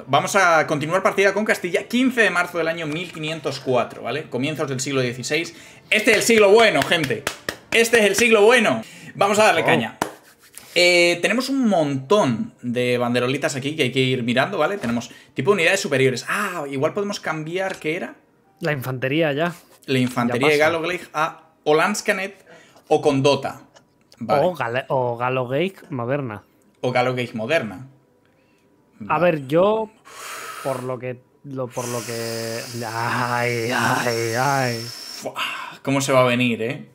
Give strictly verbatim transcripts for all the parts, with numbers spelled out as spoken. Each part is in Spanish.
Vamos a continuar partida con Castilla, quince de marzo del año mil quinientos cuatro, ¿vale? Comienzos del siglo dieciséis. Este es el siglo bueno, gente. Este es el siglo bueno. Vamos a darle oh. caña. Eh, tenemos un montón de banderolitas aquí que hay que ir mirando, ¿vale? Tenemos tipo de unidades superiores. Ah, igual podemos cambiar, ¿qué era? La infantería ya. La infantería de Gallogleich a Olanscanet o Condota. Vale. O, Gale o Gallogleich moderna. O Gallogleich moderna. Vale. A ver, yo por lo que lo por lo que ay, ay, ay. ¿Cómo se va a venir, eh?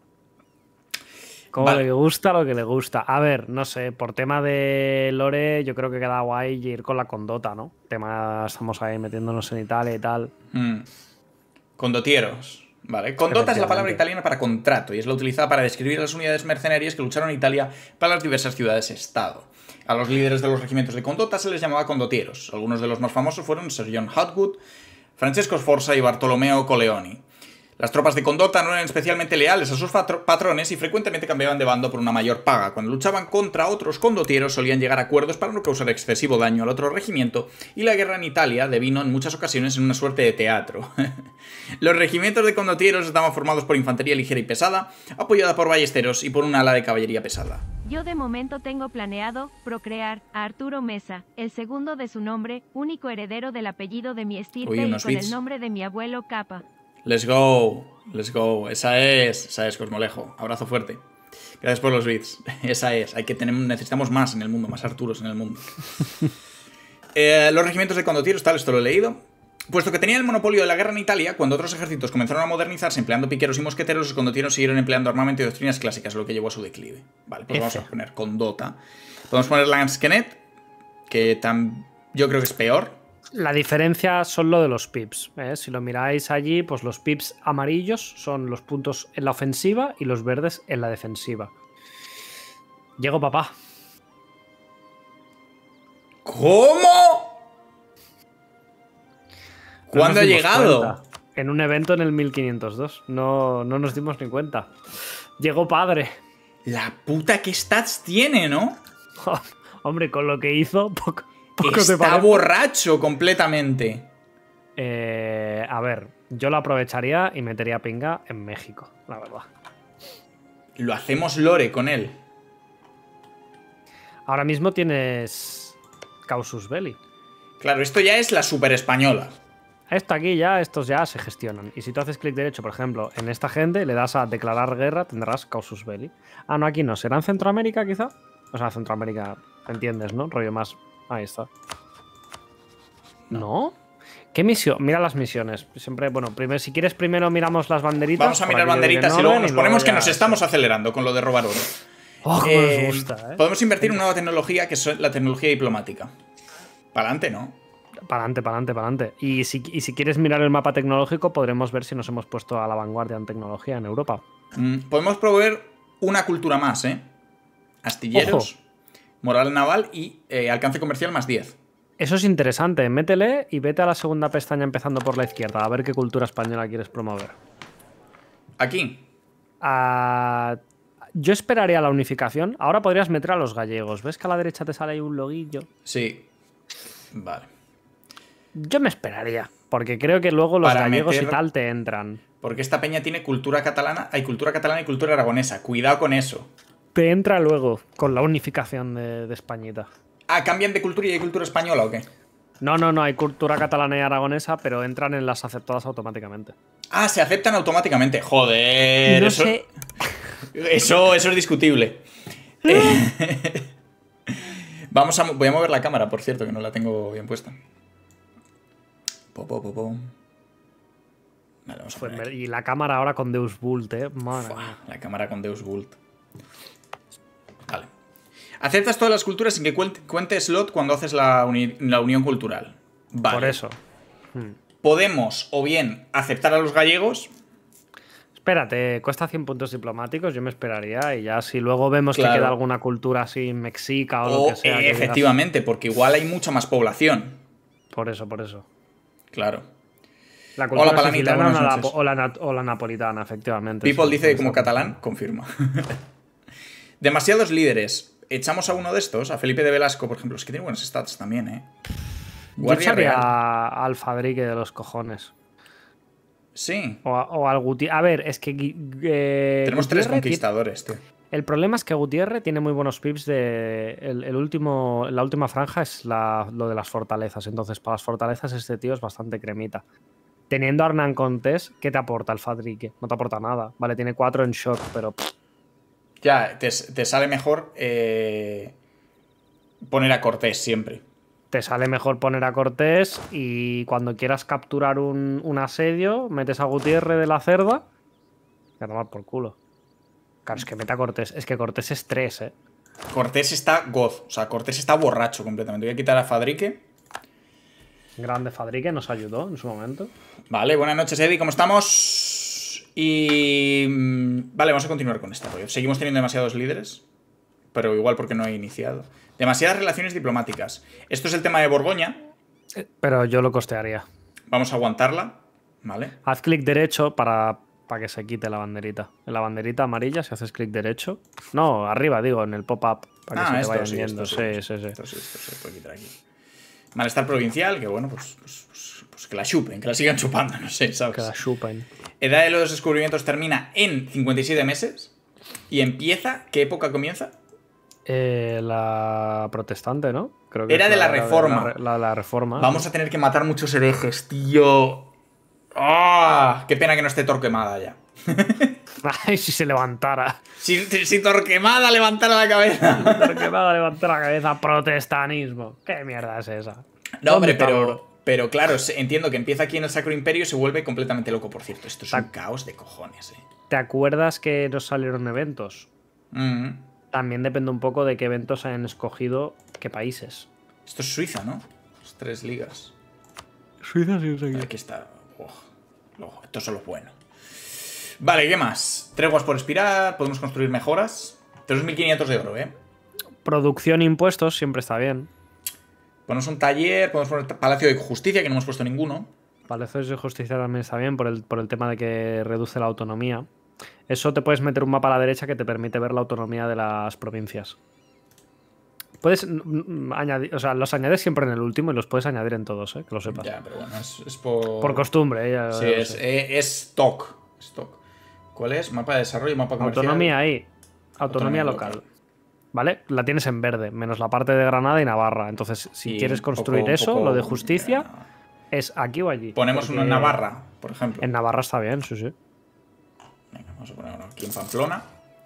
Como vale. le gusta lo que le gusta. A ver, no sé, por tema de lore, yo creo que queda guay ir con la Condota, ¿no? Tema, estamos ahí metiéndonos en Italia y tal. Mm. Condotieros. Vale. Condota es la palabra italiana para contrato y es la utilizada para describir a las unidades mercenarias que lucharon en Italia para las diversas ciudades-estado. A los líderes de los regimientos de Condota se les llamaba condotieros. Algunos de los más famosos fueron Sir John Hotwood, Francesco Sforza y Bartolomeo Coleoni. Las tropas de Condota no eran especialmente leales a sus patrones y frecuentemente cambiaban de bando por una mayor paga. Cuando luchaban contra otros condotieros solían llegar a acuerdos para no causar excesivo daño al otro regimiento, y la guerra en Italia devino en muchas ocasiones en una suerte de teatro. Los regimientos de condotieros estaban formados por infantería ligera y pesada, apoyada por ballesteros y por un ala de caballería pesada. Yo de momento tengo planeado procrear a Arturo Mesa, el segundo de su nombre, único heredero del apellido de mi estirpe y con bits. el nombre de mi abuelo Capa. Let's go, let's go. Esa es, esa es Cosmolejo. Abrazo fuerte. Gracias por los bits. Esa es. Hay que tener, necesitamos más en el mundo, más Arturos en el mundo. eh, los regimientos de condotieros, tal, esto lo he leído. Puesto que tenían el monopolio de la guerra en Italia, cuando otros ejércitos comenzaron a modernizarse empleando piqueros y mosqueteros, los condotieros siguieron empleando armamento y doctrinas clásicas, lo que llevó a su declive. Vale, pues F. vamos a poner Condota. Podemos poner Lansquenet, que tan, yo creo que es peor. La diferencia son lo de los pips, ¿eh? Si lo miráis allí, pues los pips amarillos son los puntos en la ofensiva y los verdes en la defensiva. Llego, papá. ¿Cómo? ¿Cuándo no ha llegado? Cuenta. En un evento en el mil quinientos dos. No, no nos dimos ni cuenta. Llegó padre. La puta que stats tiene, ¿no? Hombre, con lo que hizo, poco. Está borracho completamente. Eh, a ver, yo lo aprovecharía y metería pinga en México, la verdad. Lo hacemos lore con él. Ahora mismo tienes Causus Belli. Claro, esto ya es la super española. Esto aquí ya, estos ya se gestionan. Y si tú haces clic derecho, por ejemplo, en esta gente, le das a declarar guerra, tendrás Causus Belli. Ah, no, aquí no. ¿Será en Centroamérica, quizá? O sea, Centroamérica, entiendes, ¿no? Rollo más... Ahí está. ¿No? ¿No? ¿Qué misión? Mira las misiones. Siempre, bueno, primero, si quieres, primero miramos las banderitas. Vamos a mirar banderitas y luego nos ponemos que nos estamos acelerando con lo de robar oro. Oh, eh, nos gusta, ¿eh? Podemos invertir en una nueva tecnología que es la tecnología diplomática. Para adelante, ¿no? Para adelante, para adelante, para adelante. Y si, y si quieres mirar el mapa tecnológico, podremos ver si nos hemos puesto a la vanguardia en tecnología en Europa. Mm, podemos proveer una cultura más, ¿eh? Astilleros. Ojo. Moral naval y eh, alcance comercial más diez. Eso es interesante. Métele y vete a la segunda pestaña empezando por la izquierda. A ver qué cultura española quieres promover. Aquí. Uh, yo esperaría la unificación. Ahora podrías meter a los gallegos. ¿Ves que a la derecha te sale ahí un loguillo? Sí. Vale. Yo me esperaría. Porque creo que luego los Para gallegos meter... y tal te entran. Porque esta peña tiene cultura catalana. Hay cultura catalana y cultura aragonesa. Cuidado con eso. Te entra luego con la unificación de, de Españita. Ah, ¿cambian de cultura y hay cultura española o qué? No, no, no, hay cultura catalana y aragonesa, pero entran en las aceptadas automáticamente. Ah, se aceptan automáticamente. Joder, no eso, sé. eso, eso es discutible. eh, Vamos a, voy a mover la cámara, por cierto, que no la tengo bien puesta. Po, po, po, po. Vale, vamos a pues poner y la cámara ahora con Deus Vult, eh. Madre mía. La cámara con Deus Vult. Vale. Aceptas todas las culturas sin que cuente slot cuando haces la, uni la unión cultural. Vale. Por eso. Hmm. Podemos o bien aceptar a los gallegos. Espérate, cuesta cien puntos diplomáticos, yo me esperaría. Y ya si luego vemos claro. que queda alguna cultura así mexica o, o lo que sea. Eh, que efectivamente, digas... porque igual hay mucha más población. Por eso, por eso. Claro. La cultura Hola, Palanita, o, la, noches. o, la, o la napolitana, efectivamente. People sí, dice como catalán, confirma. Demasiados líderes. Echamos a uno de estos, a Felipe de Velasco, por ejemplo. Es que tiene buenas stats también, ¿eh? Yo Guardia echaría real. al Fadrique de los cojones. Sí. O, a- o al Gutiérrez. A ver, es que Gui- eh, Tenemos tres Gutiérrez ti- conquistadores, tío. El problema es que Gutiérrez tiene muy buenos pips de. El, el último, la última franja es la- lo de las fortalezas. Entonces, para las fortalezas, este tío es bastante cremita. Teniendo a Hernán Cortés, ¿qué te aporta el Fadrique? No te aporta nada. Vale, tiene cuatro en shock, pero. pff, Ya, te, te sale mejor eh, poner a Cortés siempre. te sale mejor poner a Cortés y cuando quieras capturar un, un asedio, metes a Gutiérrez de la Cerda y a tomar por culo. Claro, es que meta a Cortés. Es que Cortés es tres, ¿eh? Cortés está goz, o sea, Cortés está borracho completamente. Voy a quitar a Fadrique. Grande Fadrique nos ayudó en su momento. Vale, buenas noches, Eddie, ¿cómo estamos? Y... mm, Vale, vamos a continuar con esta rollo. Seguimos teniendo demasiados líderes, pero igual porque no he iniciado. Demasiadas relaciones diplomáticas. Esto es el tema de Borgoña. Pero yo lo costearía. Vamos a aguantarla, ¿vale? Haz clic derecho para, para que se quite la banderita. En la banderita amarilla, si haces clic derecho. No, arriba, digo, en el pop-up. Para que Ah, se te esto vayan sí, yendo. esto Sí, sí, sí, sí. Esto sí, esto se puede quitar aquí. Malestar provincial, que bueno, pues, pues, pues, pues que la chupen, que la sigan chupando, no sé, ¿sabes? Que la chupen. Edad de los descubrimientos termina en cincuenta y siete meses. ¿Y empieza? ¿Qué época comienza? Eh, la protestante, ¿no? Creo que Era es de la era Reforma. La, la, la reforma. Vamos a tener que matar muchos herejes, tío. ¡Ah! ¡Qué pena que no esté Torquemada ya! Ay, si se levantara. Si, si, si Torquemada levantara la cabeza. Torquemada levanta la cabeza. Protestanismo. ¿Qué mierda es esa? No, hombre, ¿Dónde está el pero, oro? pero claro, se- entiendo que empieza aquí en el Sacro Imperio y se vuelve completamente loco, por cierto. Esto es un Tac. caos de cojones, eh. ¿Te acuerdas que nos salieron eventos? Mm. También depende un poco de qué eventos hayan escogido qué países. Esto es Suiza, ¿no? Las tres ligas. Suiza sí es Aquí está. Oh, oh, estos son los buenos. Vale, ¿qué más? Treguas por expirar, podemos construir mejoras. tres mil quinientos de oro, ¿eh? Producción e impuestos siempre está bien. Ponemos un taller, podemos poner Palacio de Justicia, que no hemos puesto ninguno. Palacios de Justicia también está bien por el, por el tema de que reduce la autonomía. Eso te puedes meter un mapa a la derecha que te permite ver la autonomía de las provincias. Puedes mm, mm, añadir, o sea, los añades siempre en el último y los puedes añadir en todos, ¿eh? Que lo sepas. Ya, pero bueno, es, es por... Por costumbre, ¿eh? Ya- Sí, ya lo es, sé. eh, es stock. stock. ¿Cuál es? Mapa de desarrollo, mapa comercial. Autonomía ahí. Autonomía, Autonomía local. local. ¿Vale? La tienes en verde, menos la parte de Granada y Navarra. Entonces, si Y quieres un poco- construir un eso, poco- lo de justicia, eh, es aquí o allí. Ponemos Porque uno en Navarra, por ejemplo. En Navarra está bien, sí, sí. Venga, vamos a poner uno aquí en Pamplona.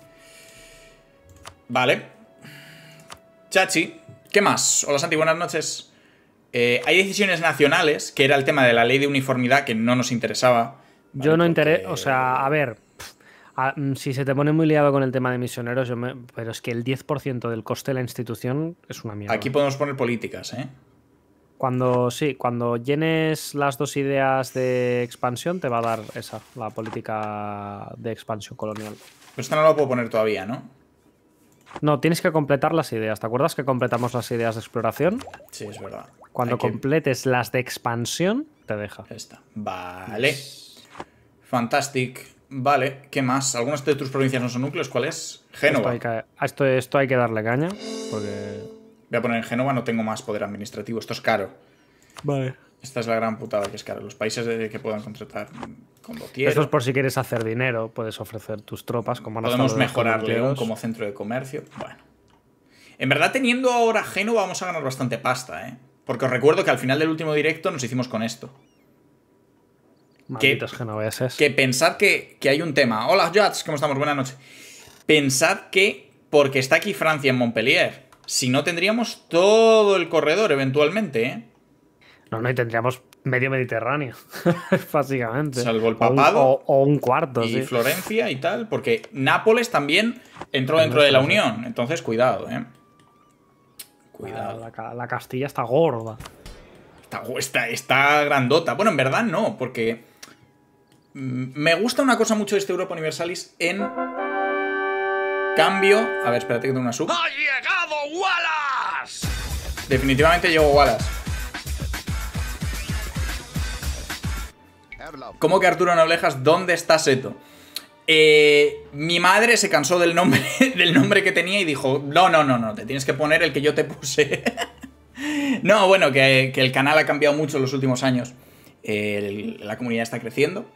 Vale. Chachi. ¿Qué más? Hola Santi, buenas noches. Eh, hay decisiones nacionales, que era el tema de la ley de uniformidad, que no nos interesaba. Yo ¿vale? no Porque- interesa, o sea, a ver, pff, a- mm, si se te pone muy liado con el tema de misioneros, yo me- pero es que el diez por ciento del coste de la institución es una mierda. Aquí podemos poner políticas, ¿eh? Cuando, sí, cuando llenes las dos ideas de expansión, te va a dar esa, la política de expansión colonial. Pero esta no la puedo poner todavía, ¿no? No, tienes que completar las ideas. ¿Te acuerdas que completamos las ideas de exploración? Sí, es verdad. Cuando Hay que- completes las de expansión, te deja. Esta. Vale. Fantastic. Vale, ¿qué más? ¿Algunas de tus provincias no son núcleos? ¿Cuál es? Esto Génova. hay, que, a esto, esto hay que darle caña, porque... Voy a poner en Génova, no tengo más poder administrativo. Esto es caro. Vale. Esta es la gran putada que es caro. Los países de- que puedan contratar condottiero. Esto es por si quieres hacer dinero, puedes ofrecer tus tropas. Como ahora Podemos está lo de los mejorar León condotieros. como centro de comercio. Bueno. En verdad, teniendo ahora Génova, vamos a ganar bastante pasta, ¿eh? Porque os recuerdo que al final del último directo nos hicimos con esto. Malditos genoveses. Que pensad que, que hay un tema. Hola, Jats, ¿cómo estamos? Buenas noches. Pensad que, porque está aquí Francia en Montpellier, si no tendríamos todo el corredor eventualmente, ¿eh? No, no, y tendríamos medio Mediterráneo, básicamente. Salvo el O un- papado O, o un cuarto, Y sí. Florencia y tal, porque Nápoles también entró dentro de la Unión. Entonces, cuidado, ¿eh? Cuidado. La, la- la Castilla está gorda. Está, está, está grandota. Bueno, en verdad no, porque mm, me gusta una cosa mucho de este Europa Universalis en cambio... A ver, espérate que tengo una sub. ¡Ha llegado Wallace! Definitivamente llegó Wallace. ¿Cómo que Arturo Noblejas? ¿Dónde está Seto? Eh, mi madre se cansó del nombre, del nombre que tenía y dijo, no, no, no, no, te tienes que poner el que yo te puse. No, bueno, que, que el canal ha cambiado mucho en los últimos años. El- la comunidad está creciendo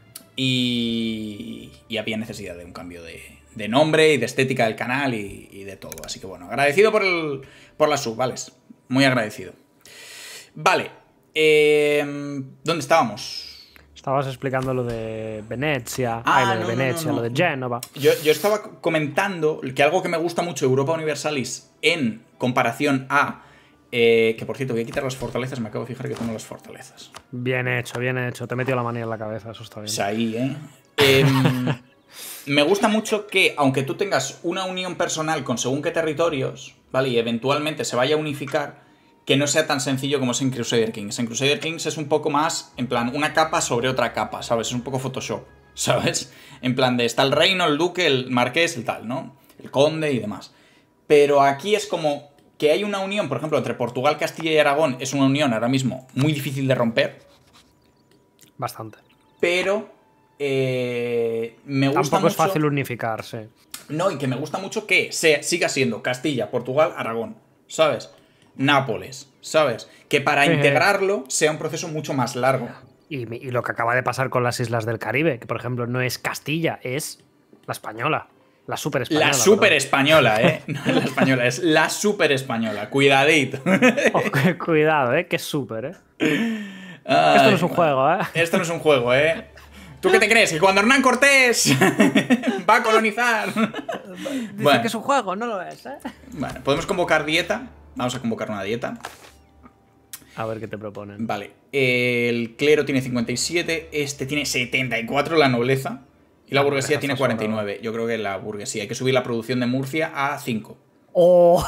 y, y había necesidad de un cambio de, de nombre y de estética del canal y, y de todo. Así que bueno, agradecido por, el, por la sub, ¿vale? Muy agradecido. Vale, eh, ¿dónde estábamos? Estabas explicando lo de Venecia, Ah, ay, lo de no, no, Venecia, no, no. lo de Génova. Yo, yo estaba comentando que algo que me gusta mucho de Europa Universalis en comparación a... eh, que por cierto, voy a quitar las fortalezas, me acabo de fijar que tengo las fortalezas. Bien hecho, bien hecho. Te he metido la manía en la cabeza, eso está bien. Es ahí, ¿eh? Em, me gusta mucho que, aunque tú tengas una unión personal con según qué territorios, ¿vale? Y eventualmente se vaya a unificar, que no sea tan sencillo como es en Crusader Kings. En Crusader Kings es un poco más, en plan, una capa sobre otra capa, ¿sabes? Es un poco Photoshop, ¿sabes? En plan de, está el reino, el duque, el marqués, el tal, ¿no? El conde y demás. Pero aquí es como que hay una unión, por ejemplo, entre Portugal, Castilla y Aragón, es una unión ahora mismo muy difícil de romper, Bastante. pero eh, me gusta Tampoco mucho... es fácil unificarse. No, y que me gusta mucho que sea, siga siendo Castilla, Portugal, Aragón, ¿sabes? Nápoles, ¿sabes? Que para Sí. integrarlo sea un proceso mucho más largo. Y, mi- y lo que acaba de pasar con las islas del Caribe, que por ejemplo no es Castilla, es la española. La super española. La super española, ¿eh? No es la española, es la super española. Cuidadito. Cuidado, eh, que es súper, eh. Ay, Esto no es un madre. juego, eh. Esto no es un juego, ¿eh? ¿Tú qué te crees? ¿Que cuando Hernán Cortés va a colonizar? Dice Bueno. que es un juego, no lo es, eh. Bueno, podemos convocar dieta. Vamos a convocar una dieta. A ver qué te proponen. Vale, el clero tiene cincuenta y siete, este tiene setenta y cuatro, la nobleza, y la burguesía Está tiene cuarenta y nueve. Yo creo que la burguesía, hay que subir la producción de Murcia a cinco. ¡Oh!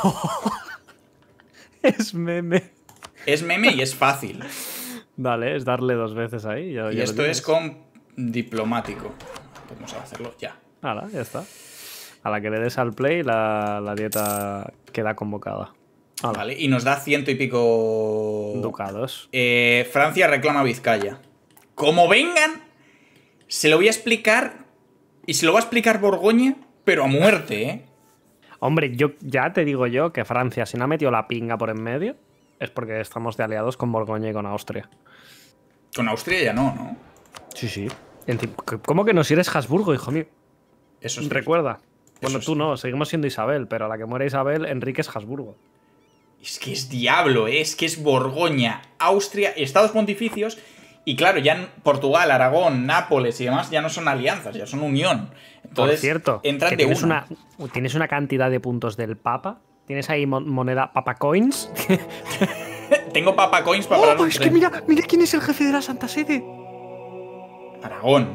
Es meme. Es meme y es fácil. Dale, es darle dos veces ahí. Ya, Y ya lo esto tienes. es con diplomático. Podemos hacerlo ya. Hala, ya está. A la que le des al play, la, la dieta queda convocada. Hala, Vale, y nos da ciento y pico... ducados. Eh, Francia reclama Vizcaya. Como vengan, se lo voy a explicar, y se lo va a explicar Borgoña, pero a muerte, ¿eh? Hombre, yo ya te digo yo que Francia, si no ha metido la pinga por en medio, es porque estamos de aliados con Borgoña y con Austria. Con Austria ya no, ¿no? Sí, sí. ¿Cómo que no? Si eres Habsburgo, hijo mío. Eso es Recuerda. Bueno, Eso tú sí. no, seguimos siendo Isabel, pero a la que muera Isabel, Enrique es Habsburgo. Es que es diablo, ¿eh? Es que es Borgoña, Austria, Estados Pontificios. Y claro, ya en Portugal, Aragón, Nápoles y demás ya no son alianzas, ya son unión. Entonces, Por cierto, entran que de tienes, una. una, tienes una cantidad de puntos del Papa. Tienes ahí mon- moneda Papa Coins. Tengo Papa Coins para parar ¡Oh! un Es que tren. mira, mira quién es el jefe de la Santa Sede. Aragón.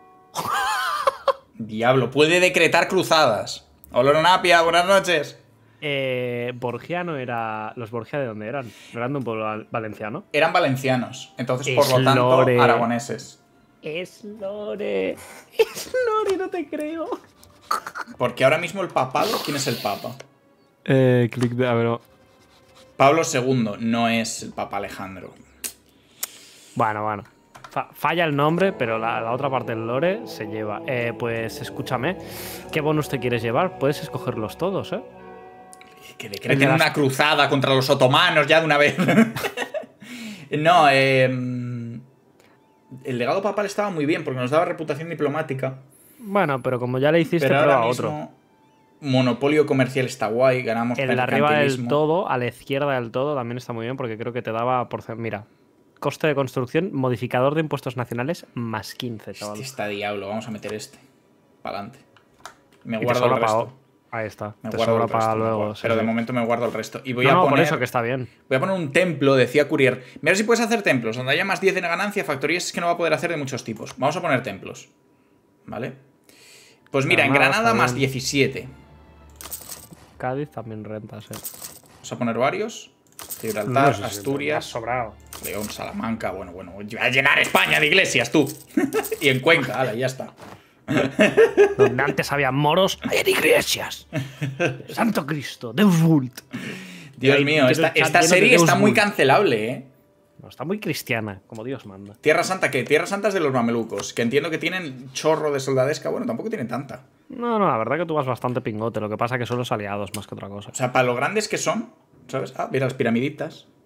Diablo, puede decretar cruzadas. Hola, Napia, buenas noches. Eh, Borgia no era. ¿Los Borgia de dónde eran? ¿No eran de un pueblo val- valenciano? Eran valencianos, entonces por lo Es tanto lore. aragoneses. Es Lore. Es Lore, no te creo. Porque ahora mismo el papado, ¿quién es el papa? Eh, clic de. A ver. no. Pablo segundo, no es el papa Alejandro. Bueno, bueno. Fa- falla el nombre, pero la, la otra parte del lore se lleva. Eh, pues escúchame. ¿Qué bonus te quieres llevar? Puedes escogerlos todos, ¿eh? Que El de decreten las- una cruzada contra los otomanos ya de una vez. No, eh, el legado papal estaba muy bien porque nos daba reputación diplomática. Bueno, pero como ya le hiciste, Pero prueba ahora otro. mismo, monopolio comercial está guay, ganamos El de arriba del mercantilismo. todo, a la izquierda del todo, también está muy bien porque creo que te daba por. Mira, coste de construcción, modificador de impuestos nacionales, más quince, chaval. Este está diablo, vamos a meter este. Para adelante. Me Y te guardo el sobra pa- resto. Ahí está. Me te guardo sobra el para resto, me luego. guardo. sí, Pero de sí. momento me guardo el resto. Y voy No, a no, poner. por eso que está bien. Voy a poner un templo, decía Courier. Mira si puedes hacer templos. Donde haya más diez en ganancia, factorías es que no va a poder hacer de muchos tipos. Vamos a poner templos. ¿Vale? Pues mira, en Granada Granada está más bien. diecisiete. Cádiz también rentas, eh. Vamos a poner varios. Gibraltar, No sé si te Asturias, has sobrado. León, Salamanca. Bueno, bueno. Voy a llenar España de iglesias, tú. Y en Cuenca, ala, ya está. Donde antes había moros, hay iglesias. Santo Cristo, Deus Vult. Dios Hay- mío, quiero esta, el chat esta lleno de serie Deus está muy Vult. cancelable, ¿eh? No, está muy cristiana, como Dios manda. Tierra Santa, ¿qué? Tierra Santa es de los mamelucos. Que entiendo que tienen chorro de soldadesca. Bueno, tampoco tienen tanta. No, no, la verdad que tú vas bastante pingote. Lo que pasa que son los aliados más que otra cosa. O sea, para lo grandes que son, ¿sabes? Ah, mira las piramiditas.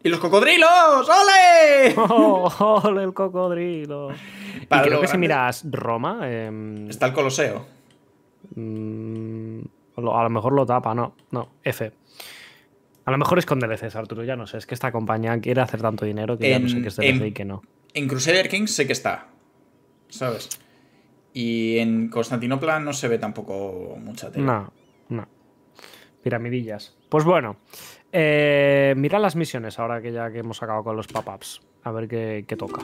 ¡Y los cocodrilos! ¡Ole! ¡Oh, ole el cocodrilo! Y Para creo lo que si grande- miras Roma... em, Está el Coloseo. mm, lo- a lo mejor lo tapa, no. No, F. A lo mejor es con D L Cs, Arturo, ya no sé. Es que esta compañía quiere hacer tanto dinero que ya no sé En- qué es D L C en- y qué no. En Crusader Kings sé que está, ¿sabes? Y en Constantinopla no se ve tampoco mucha tela. No, no. Piramidillas. Pues bueno, eh, mira las misiones ahora que ya que hemos acabado con los pop-ups. A ver qué, qué toca.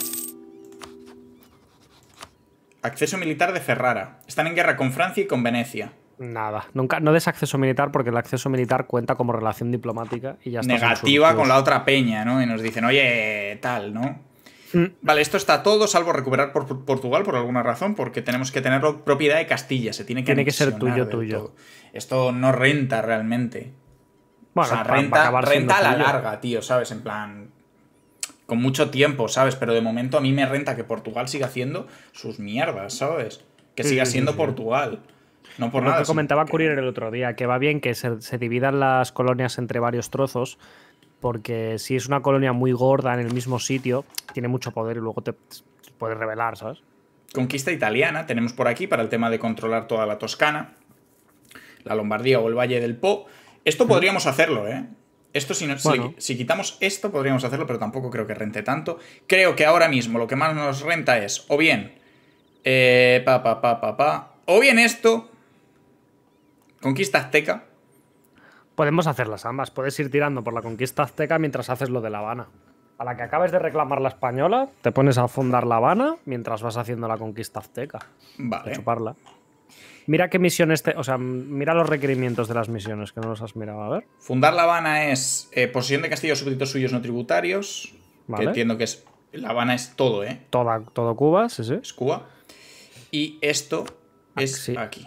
Acceso militar de Ferrara. Están en guerra con Francia y con Venecia. Nada, nunca, no des acceso militar porque el acceso militar cuenta como relación diplomática y ya está. Negativa con la otra peña, ¿no? Y nos dicen, oye, tal, ¿no? Mm. Vale, esto está todo, salvo recuperar por por Portugal por alguna razón, porque tenemos que tener propiedad de Castilla. Se tiene que Tiene que ser anexionar tuyo, del tuyo. todo. Esto no renta realmente. Bueno, o sea, va- va a renta, acabar siendo renta a la tuyo. larga, tío, ¿sabes? En plan, con mucho tiempo, ¿sabes? Pero de momento a mí me renta que Portugal siga haciendo sus mierdas, ¿sabes? Que Sí, siga sí, siendo sí. Portugal. No por Lo nada. que comentaba sino que- Courier el otro día, que va bien que se, se dividan las colonias entre varios trozos, porque si es una colonia muy gorda en el mismo sitio, tiene mucho poder y luego te puedes rebelar, ¿sabes? Conquista italiana tenemos por aquí para el tema de controlar toda la Toscana, la Lombardía o el Valle del Po. Esto podríamos hacerlo, ¿eh? Esto si, no- si- Bueno. si quitamos esto podríamos hacerlo, pero tampoco creo que rente tanto. Creo que ahora mismo lo que más nos renta es o bien eh, pa, pa, pa, pa, pa, o bien esto, conquista azteca. Podemos hacerlas ambas. Puedes ir tirando por la conquista azteca mientras haces lo de La Habana. A la que acabes de reclamar la española, te pones a fundar La Habana mientras vas haciendo la conquista azteca. A Vale. chuparla. Mira qué misiones te... O sea, mira los requerimientos de las misiones, que no los has mirado. A ver. Fundar La Habana es eh, posesión de castillos súbditos suyos no tributarios. Vale. Que entiendo que es. La Habana es todo, ¿eh? Toda, todo Cuba, sí, sí. Es Cuba. Y esto Ah, es sí. aquí.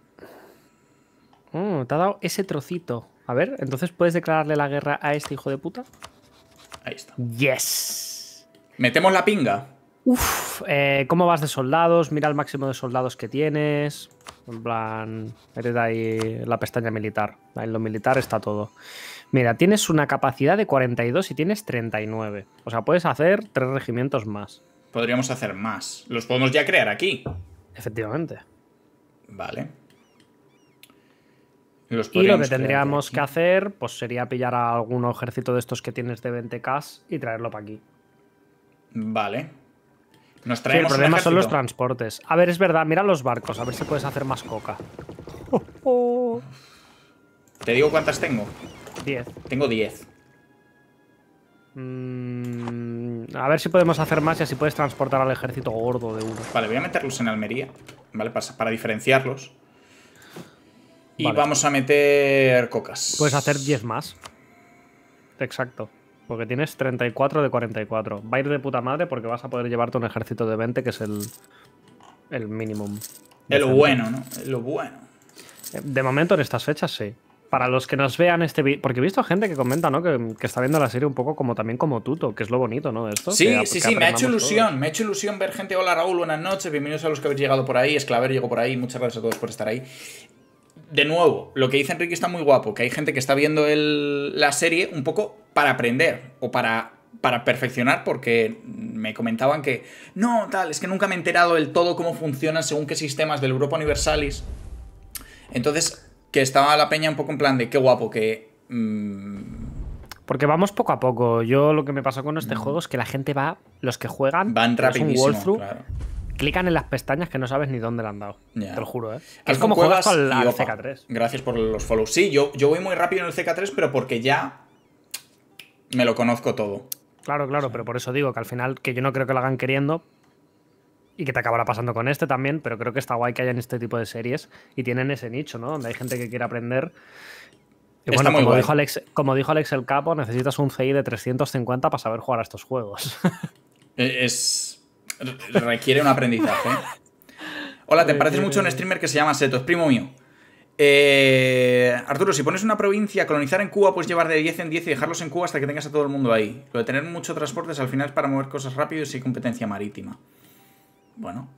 Oh, te ha dado ese trocito. A ver, entonces puedes declararle la guerra a este hijo de puta. Ahí está. Yes. Metemos la pinga. Uf, eh, ¿cómo vas de soldados? Mira el máximo de soldados que tienes. En plan, hereda ahí la pestaña militar. En lo militar está todo. Mira, tienes una capacidad de cuarenta y dos y tienes treinta y nueve. O sea, puedes hacer tres regimientos más. Podríamos hacer más. Los podemos ya crear aquí. Efectivamente. Vale. Los Y lo podríamos que crear tendríamos aquí. que hacer, pues sería pillar a algún ejército de estos que tienes de veinte K y traerlo para aquí. Vale. Nos Sí, el traemos un problema son los ejército. transportes. A ver, es verdad, mira los barcos, a ver si puedes hacer más coca. Oh, oh. Te digo cuántas tengo. diez. Tengo diez. Mm, a ver si podemos hacer más y así puedes transportar al ejército gordo de uno. Vale, voy a meterlos en Almería. ¿Vale? Para, para diferenciarlos. Y Vale. vamos a meter cocas. Puedes hacer diez más. Exacto. Porque tienes treinta y cuatro de cuarenta y cuatro. Va a ir de puta madre porque vas a poder llevarte un ejército de veinte, que es el, el mínimo. Es lo bueno, ¿no? Es lo bueno. De momento, en estas fechas, sí. Para los que nos vean este vídeo. Porque he visto gente que comenta, ¿no? Que, que está viendo la serie un poco como también como Tuto, que es lo bonito, ¿no? De esto. Sí, que, sí, que sí, me ha hecho aprendamos ilusión. todos. Me ha hecho ilusión ver gente. Hola Raúl, buenas noches. Bienvenidos a los que habéis llegado por ahí. Esclaver llegó por ahí. Muchas gracias a todos por estar ahí. De nuevo, lo que dice Enrique está muy guapo. Que hay gente que está viendo el- la serie un poco para aprender o para, para perfeccionar, porque me comentaban que no, tal, es que nunca me he enterado del todo cómo funcionan según qué sistemas del Europa Universalis. Entonces, que estaba la peña un poco en plan de qué guapo que. mm, Porque vamos poco a poco. Yo lo que me pasó con este juego es que la gente va, los que juegan, van pero es un rapidísimo. walkthrough, Claro. clican en las pestañas que no sabes ni dónde le han dado. Ya. Te lo juro, ¿eh? Es Alfon como juegas Cuevas al, y al Opa. C K tres. Gracias por los follows. Sí, yo, yo voy muy rápido en el C K tres, pero porque ya me lo conozco todo. Claro, claro, pero por eso digo que al final, que yo no creo que lo hagan queriendo y que te acabará pasando con este también, pero creo que está guay que hayan este tipo de series y tienen ese nicho, ¿no? Donde hay gente que quiere aprender. Y Está bueno, muy como guay. dijo, Alex, como dijo Alex el Capo, necesitas un C I de trescientos cincuenta para saber jugar a estos juegos. Es. Requiere un aprendizaje. Hola, ¿te pareces mucho a un streamer que se llama Seto? Es primo mío. Eh, Arturo, si pones una provincia, colonizar en Cuba, puedes llevar de diez en diez y dejarlos en Cuba hasta que tengas a todo el mundo ahí. Lo de tener mucho transportes al final es para mover cosas rápido y sin competencia marítima. Bueno,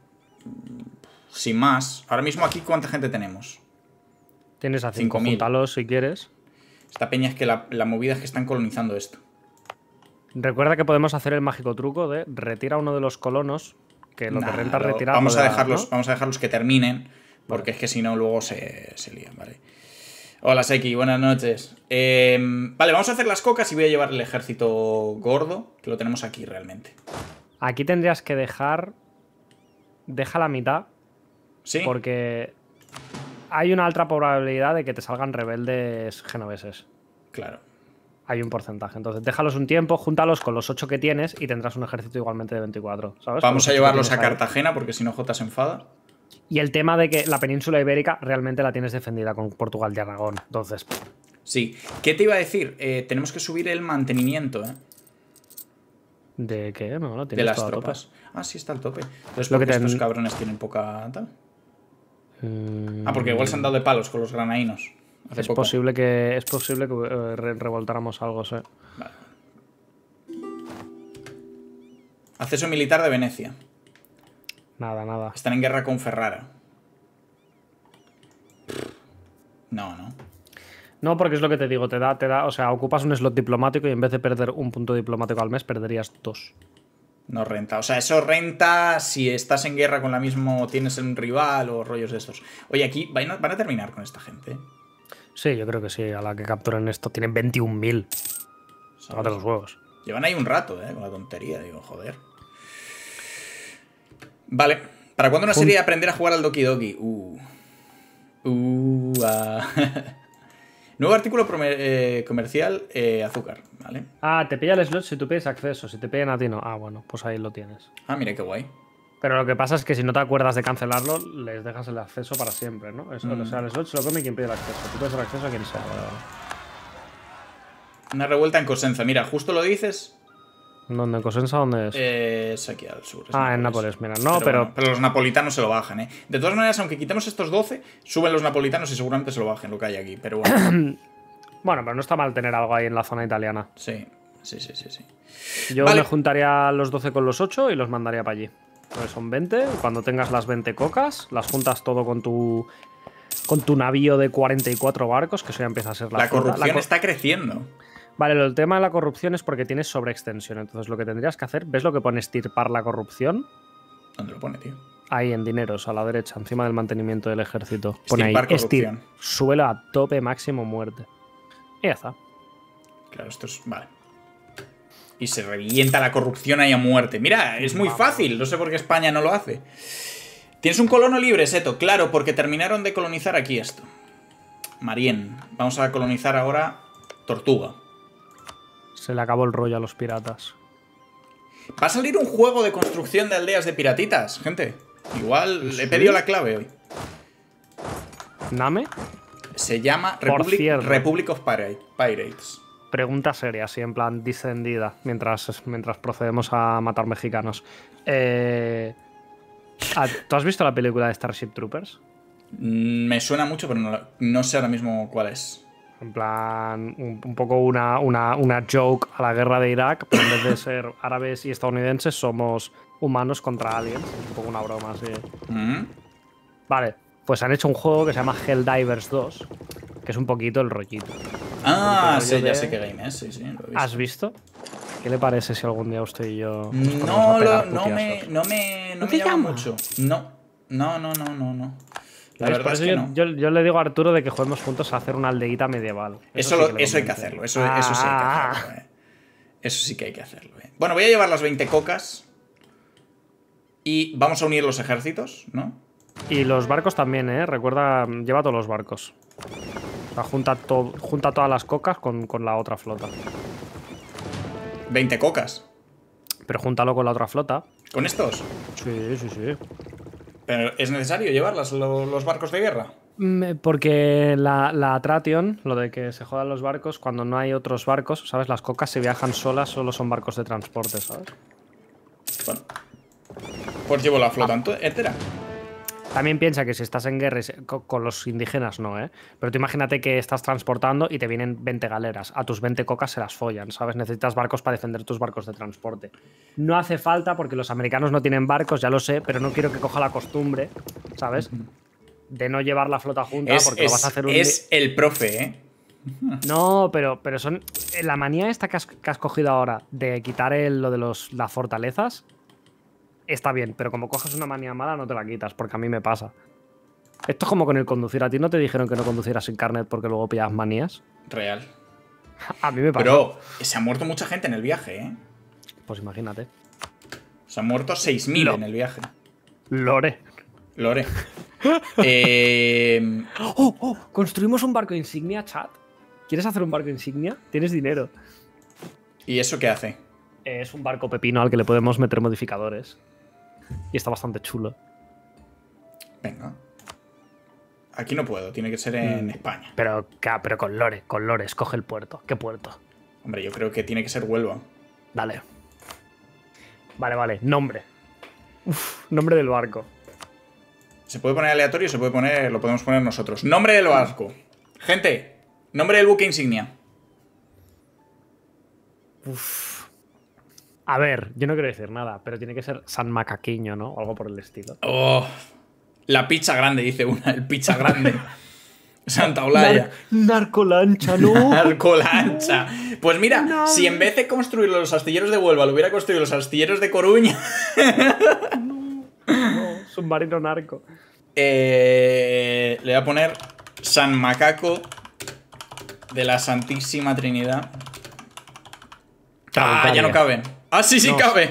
sin más. Ahora mismo aquí, ¿cuánta gente tenemos? Tienes a cinco, cinco mil. júntalos si quieres. Esta peña es que la, la movida es que están colonizando esto. Recuerda que podemos hacer el mágico truco de retira uno de los colonos, que lo Nah, que renta lo- retirar. vamos, lo a de- dejarlos, ¿no? vamos a dejarlos que terminen, porque es que si no luego se, se lían, ¿vale? Hola, Seki, buenas noches. Eh, vale, vamos a hacer las cocas y voy a llevar el ejército gordo, que lo tenemos aquí realmente. Aquí tendrías que dejar. Deja la mitad, ¿Sí? porque hay una alta probabilidad de que te salgan rebeldes genoveses. Claro. Hay un porcentaje. Entonces, déjalos un tiempo, júntalos con los ocho que tienes y tendrás un ejército igualmente de veinticuatro. ¿Sabes? Con Vamos los a ocho que llevarlos a tienes ahí. Cartagena, porque si no Jota se enfada. Y el tema de que la península ibérica realmente la tienes defendida con Portugal y Aragón. Entonces, Sí. ¿Qué te iba a decir? Eh, tenemos que subir el mantenimiento, ¿eh? ¿de qué? No, no De tienes las todo a tope. tropas. Ah, sí, está al tope. Entonces, Lo ¿por que qué ten- estos cabrones tienen poca tal? Mm, Ah, porque igual se han dado de palos con los granaínos. Hace es poco. posible que es posible que eh, re- revoltáramos algo, sí. Vale. Acceso militar de Venecia. Nada, nada. Están en guerra con Ferrara. No, no. No, porque es lo que te digo, te da, te da, o sea, ocupas un slot diplomático y en vez de perder un punto diplomático al mes, perderías dos. No renta. O sea, eso renta si estás en guerra con la misma, tienes un rival o rollos de estos. Oye, aquí van a, van a terminar con esta gente, ¿eh? Sí, yo creo que sí, a la que capturen esto. Tienen veintiún mil. ¿Sabes? Tócate los huevos. Llevan ahí un rato, ¿eh? Con la tontería, digo, joder. Vale. ¿Para cuándo una serie de aprender a jugar al Doki Doki? Uh. Uh. ah. Nuevo artículo prome- eh, comercial, eh, azúcar, ¿vale? Ah, te pilla el slot si tú pides acceso. Si te pillan a ti, no. Ah, bueno, pues ahí lo tienes. Ah, mira qué guay. Pero lo que pasa es que si no te acuerdas de cancelarlo, les dejas el acceso para siempre, ¿no? Eso, Mm. O sea, el slot se lo come quien pide el acceso. Tú puedes dar acceso a quien sea. Vale, vale. Una revuelta en Cosenza. Mira, justo lo dices. ¿Dónde? ¿En Cosenza? ¿Dónde es? Eh, es aquí al sur. es ah, en Nápoles, mira. No, pero, pero. bueno, pero los napolitanos se lo bajan, ¿eh? De todas maneras, aunque quitemos estos doce, suben los napolitanos y seguramente se lo bajen lo que hay aquí. Pero bueno, Bueno, pero no está mal tener algo ahí en la zona italiana. sí, sí, sí, sí. sí. Yo Vale. me juntaría los doce con los ocho y los mandaría para allí. Pues son veinte. Cuando tengas las veinte cocas, las juntas todo con tu. Con tu navío de cuarenta y cuatro barcos, que eso ya empieza a ser la La flota. corrupción co- está creciendo. Vale, lo- el tema de la corrupción es porque tienes sobreextensión. Entonces lo que tendrías que hacer, ¿ves lo que pone estirpar la corrupción? ¿Dónde lo pone, tío? Ahí en dineros, a la derecha, encima del mantenimiento del ejército. Pone ahí, Extirpar estir, corrupción. súbelo a tope máximo muerte. Y ya está. Claro, esto es. Vale. Y se revienta la corrupción ahí a muerte. Mira, es muy fácil. No sé por qué España no lo hace. Tienes un colono libre, Seto. Claro, porque terminaron de colonizar aquí esto. Marien. Vamos a colonizar ahora Tortuga. Se le acabó el rollo a los piratas. Va a salir un juego de construcción de aldeas de piratitas, gente. Igual le he pedido la clave hoy. ¿Name? Se llama Por Republic, cierto. Republic of Pirate- Pirates. Pregunta seria, así en plan distendida, mientras, mientras procedemos a matar mexicanos. Eh, ah, ¿Tú has visto la película de Starship Troopers? Mm, Me suena mucho, pero no, la- no sé ahora mismo cuál es. En plan, un, un poco una, una, una joke a la guerra de Irak, pero en vez de ser árabes y estadounidenses, somos humanos contra aliens. Es un poco una broma así. Mm. Vale, pues han hecho un juego que se llama Helldivers dos, que es un poquito el rollito. Ah, rollo sí, ya de- sé qué game es, sí, sí, lo he visto. ¿Has visto? ¿Qué le parece si algún día usted y yo nos ponemos No, a pegar lo- no, me, putiazos? no me, no ¿No me te llama llama? mucho. No, no, no, no, no, no. La ¿Ves? verdad Por es eso que yo, no. yo, yo le digo a Arturo de que juguemos juntos a hacer una aldeíta medieval. Eso, sí lo- que le eso hay que convence. hacerlo, eso, eso sí hay que Ah. hacerlo. eh. Eso sí que hay que hacerlo. eh. Bueno, voy a llevar las veinte cocas y vamos a unir los ejércitos, ¿no? Y los barcos también, ¿eh? Recuerda, lleva todos los barcos. O sea, junta, to- junta todas las cocas con, con la otra flota. veinte cocas. Pero júntalo con la otra flota. ¿Con estos? Sí, sí, sí. ¿Pero es necesario llevarlas, lo- los barcos de guerra? Mm, Porque la, la Atration, lo de que se jodan los barcos, cuando no hay otros barcos, ¿sabes? Las cocas se viajan solas, solo son barcos de transporte, ¿sabes? Bueno. Pues llevo la flota ento- entera. También piensa que si estás en guerra y se- co- con los indígenas no, ¿eh? Pero tú imagínate que estás transportando y te vienen veinte galeras. A tus veinte cocas se las follan, ¿sabes? Necesitas barcos para defender tus barcos de transporte. No hace falta porque los americanos no tienen barcos, ya lo sé, pero no quiero que coja la costumbre, ¿sabes? De no llevar la flota junta Es, porque lo es- vas a hacer un... es el profe, ¿eh? No, pero, pero son. La manía esta que has, que has cogido ahora de quitar el, lo de los, las fortalezas está bien, pero como coges una manía mala no te la quitas, porque a mí me pasa. Esto es como con el conducir. ¿A ti no te dijeron que no conducieras sin carnet porque luego pillabas manías? Real. A mí me pasa. Pero se ha muerto mucha gente en el viaje, ¿eh? Pues imagínate. Se han muerto seis mil Lo- en el viaje. Lore. Lore. eh, ¡Oh, oh! ¿Construimos un barco insignia, chat? ¿Quieres hacer un barco insignia? Tienes dinero. ¿Y eso qué hace? Es un barco pepino al que le podemos meter modificadores. Y está bastante chulo. Venga. Aquí no puedo, tiene que ser en Mm. España. Pero, ca- pero con Lore, con Lore, escoge el puerto. ¿Qué puerto? Hombre, yo creo que tiene que ser Huelva. Dale. Vale, vale. Nombre. Uf, nombre del barco. Se puede poner aleatorio, se puede poner, lo podemos poner nosotros. Nombre del barco. Gente, nombre del buque insignia. A ver, yo no quiero decir nada, pero tiene que ser San Macaquiño, ¿no? O algo por el estilo. Oh, la pizza grande, dice una, el pizza grande. Santa Olaya. Narcolancha, no. Narcolancha. Pues mira, No. si en vez de construir los astilleros de Huelva, lo hubiera construido los astilleros de Coruña. No, submarino narco. Eh, le voy a poner San Macaco de la Santísima Trinidad. Ah, ya no caben. Ah, sí, sí No. cabe.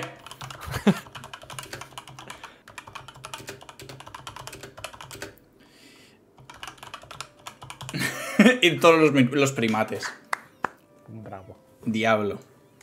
Y todos los, mi- los primates. Bravo. Diablo.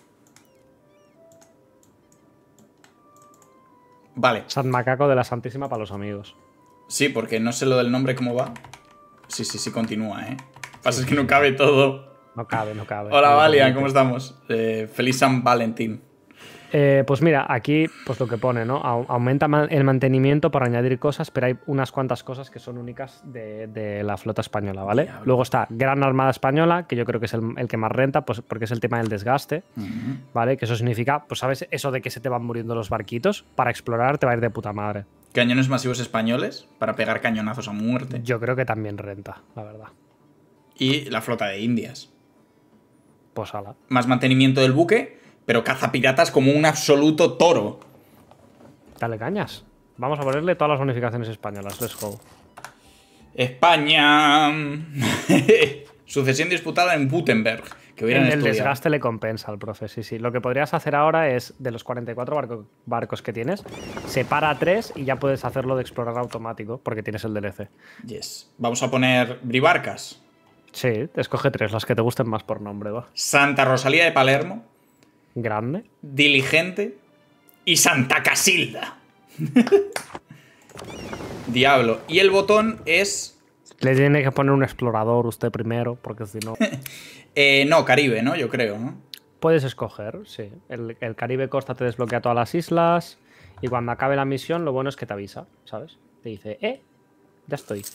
Vale. San Macaco de la Santísima para los amigos. Sí, porque no sé lo del nombre cómo va. Sí, sí, sí, continúa, ¿eh? Pasa es que no cabe todo. No cabe, no cabe. Hola, No Valia, permite. ¿cómo estamos? Eh, feliz San Valentín. Eh, pues mira, aquí pues lo que pone, ¿no? Au- Aumenta ma- el mantenimiento para añadir cosas, pero hay unas cuantas cosas que son únicas de, de la flota española, ¿vale? Diablo. Luego está Gran Armada Española, que yo creo que es el, el que más renta, pues porque es el tema del desgaste, Ujú. ¿vale? Que eso significa, pues sabes, eso de que se te van muriendo los barquitos, para explorar te va a ir de puta madre. Cañones masivos españoles para pegar cañonazos a muerte. Yo creo que también renta, la verdad. Y la flota de Indias. Pues ala. Más mantenimiento del buque, pero cazapiratas como un absoluto toro. Dale cañas. Vamos a ponerle todas las bonificaciones españolas. Let's go. España. Sucesión disputada en Gutenberg. Que hubieran En el estudiado. desgaste le compensa al profe, sí, sí. Lo que podrías hacer ahora es, de los cuarenta y cuatro barco- barcos que tienes, separa a tres y ya puedes hacerlo de explorar automático, porque tienes el D L C. Yes. Vamos a poner bribarcas. Sí, escoge tres, las que te gusten más por nombre, va. Santa Rosalía de Palermo. Grande. Diligente y Santa Casilda. Diablo. Y el botón es... Le tiene que poner un explorador usted primero, porque si no... eh, no, Caribe, ¿no? Yo creo, ¿no? Puedes escoger, sí. El, el Caribe Costa te desbloquea todas las islas y cuando acabe la misión lo bueno es que te avisa, ¿sabes? Te dice, eh, ya estoy.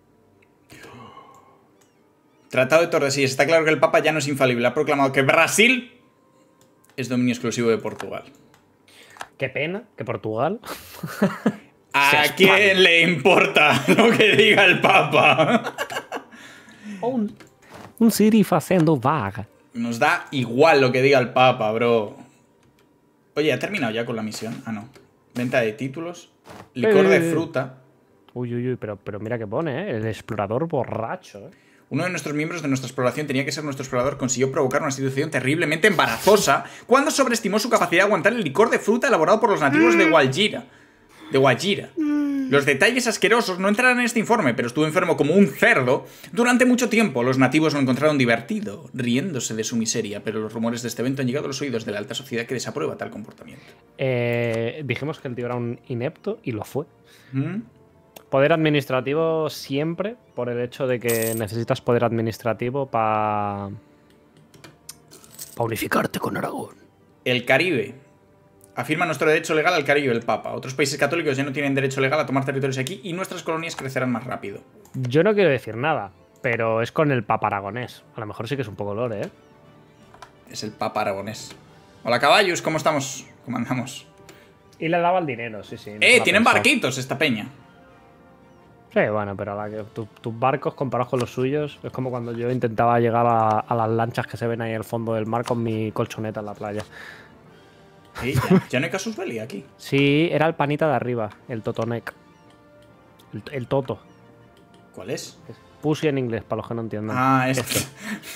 Tratado de Tordesillas. Está claro que el Papa ya no es infalible. Ha proclamado que Brasil es dominio exclusivo de Portugal. Qué pena que Portugal... ¿A Seas quién pan. le importa lo que diga el Papa? un, un Siri haciendo vaga. Nos da igual lo que diga el Papa, bro. Oye, ¿ha terminado ya con la misión? Ah, no. Venta de títulos. Licor de Eh. fruta. Uy, uy, uy, pero, pero mira que pone, ¿eh? El explorador borracho, ¿eh? Uno de nuestros miembros de nuestra exploración, tenía que ser nuestro explorador, consiguió provocar una situación terriblemente embarazosa cuando sobreestimó su capacidad de aguantar el licor de fruta elaborado por los nativos de Guajira. De Guajira. Los detalles asquerosos no entrarán en este informe, pero estuvo enfermo como un cerdo durante mucho tiempo. Los nativos lo encontraron divertido, riéndose de su miseria, pero los rumores de este evento han llegado a los oídos de la alta sociedad que desaprueba tal comportamiento. Eh, dijimos que el tío era un inepto y lo fue. ¿Mm? Poder administrativo siempre, por el hecho de que necesitas poder administrativo para... para unificarte con Aragón. El Caribe. Afirma nuestro derecho legal al Caribe el Papa. Otros países católicos ya no tienen derecho legal a tomar territorios aquí y nuestras colonias crecerán más rápido. Yo no quiero decir nada, pero es con el Papa aragonés. A lo mejor sí que es un poco lore, ¿eh? Es el Papa aragonés. Hola, caballos, ¿cómo estamos? ¿Cómo andamos? Y le daba el dinero, sí, sí. no se ¡Eh! la Tienen pensaba. barquitos esta peña. Sí, bueno, pero la que, tu- tus barcos comparados con los suyos es como cuando yo intentaba llegar a, a las lanchas que se ven ahí en el fondo del mar con mi colchoneta en la playa. ¿Eh? ¿Ya, ya no hay casus belli aquí? Sí, era el panita de arriba, el Totonek. El, el Toto. ¿Cuál es? Es Pussy en inglés, para los que no entiendan. Ah, es... Este.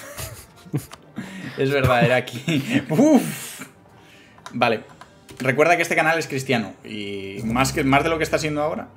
Es verdad, era aquí. Uf. Vale. Recuerda que este canal es cristiano. Y más, que, más de lo que está siendo ahora...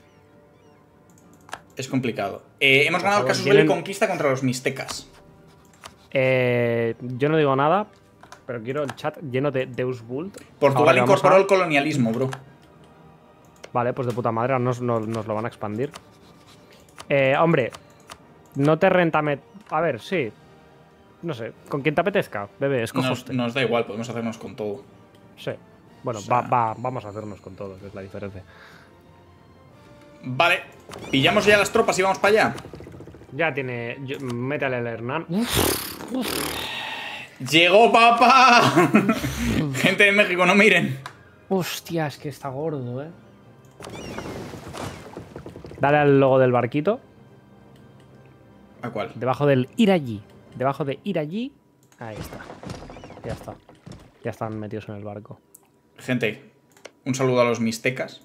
Es complicado. Eh, hemos ganado el casus belli Tienen- conquista contra los mixtecas. Eh, yo no digo nada, pero quiero el chat lleno de Deus Vult. Portugal Ahora que vamos incorporó a- el colonialismo, bro. Vale, pues de puta madre, ahora nos, nos- nos lo van a expandir. Eh, hombre, no te renta... met- A ver, sí. No sé, con quien te apetezca, bebé, escoge Nos, usted. nos da igual, podemos hacernos con todo. Sí. Bueno, O sea- va, va- vamos a hacernos con todo, que es la diferencia. Vale. Pillamos ya las tropas y vamos para allá. Ya tiene... yo- Métale el Hernán. ¡Llegó, papá! Gente de México, no miren. Hostia, es que está gordo, eh. Dale al logo del barquito. ¿A cuál? Debajo del ir allí. Debajo de ir allí. Ahí está. Ya está. Ya están metidos en el barco. Gente, un saludo a los mixtecas.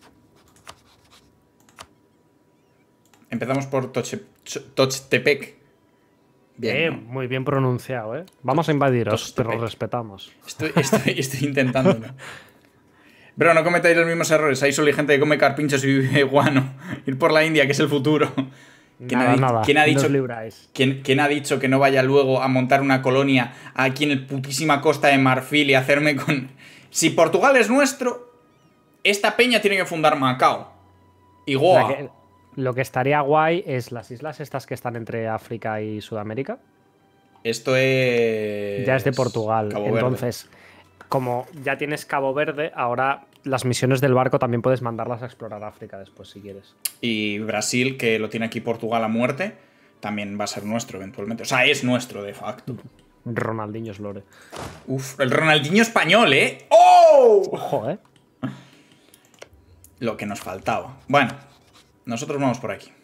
Empezamos por Toche- Ch- Tochtepec. Bien, Eh, ¿no? muy bien pronunciado, eh. Vamos a invadiros, pero os respetamos. Estoy, estoy, estoy intentándolo. Bro, no cometáis los mismos errores. Ahí solo hay gente que come carpinchos y vive guano. Ir por la India, que es el futuro. ¿Quién, Nada, ha, di- nada. ¿quién ha no dicho, os libráis. ¿quién, quién ha dicho que no vaya luego a montar una colonia aquí en el putísima Costa de Marfil y hacerme con... Si Portugal es nuestro, esta peña tiene que fundar Macao. Y Goa. La que- lo que estaría guay es las islas estas que están entre África y Sudamérica. Esto es... Ya es de Portugal. Cabo Verde. Entonces, como ya tienes Cabo Verde, ahora las misiones del barco también puedes mandarlas a explorar África después si quieres. Y Brasil, que lo tiene aquí Portugal a muerte, también va a ser nuestro eventualmente. O sea, es nuestro de facto. Ronaldinho es lore. Uf, el Ronaldinho español, ¿eh? ¡Oh! Ojo, eh. Lo que nos faltaba. Bueno, nosotros vamos por aquí.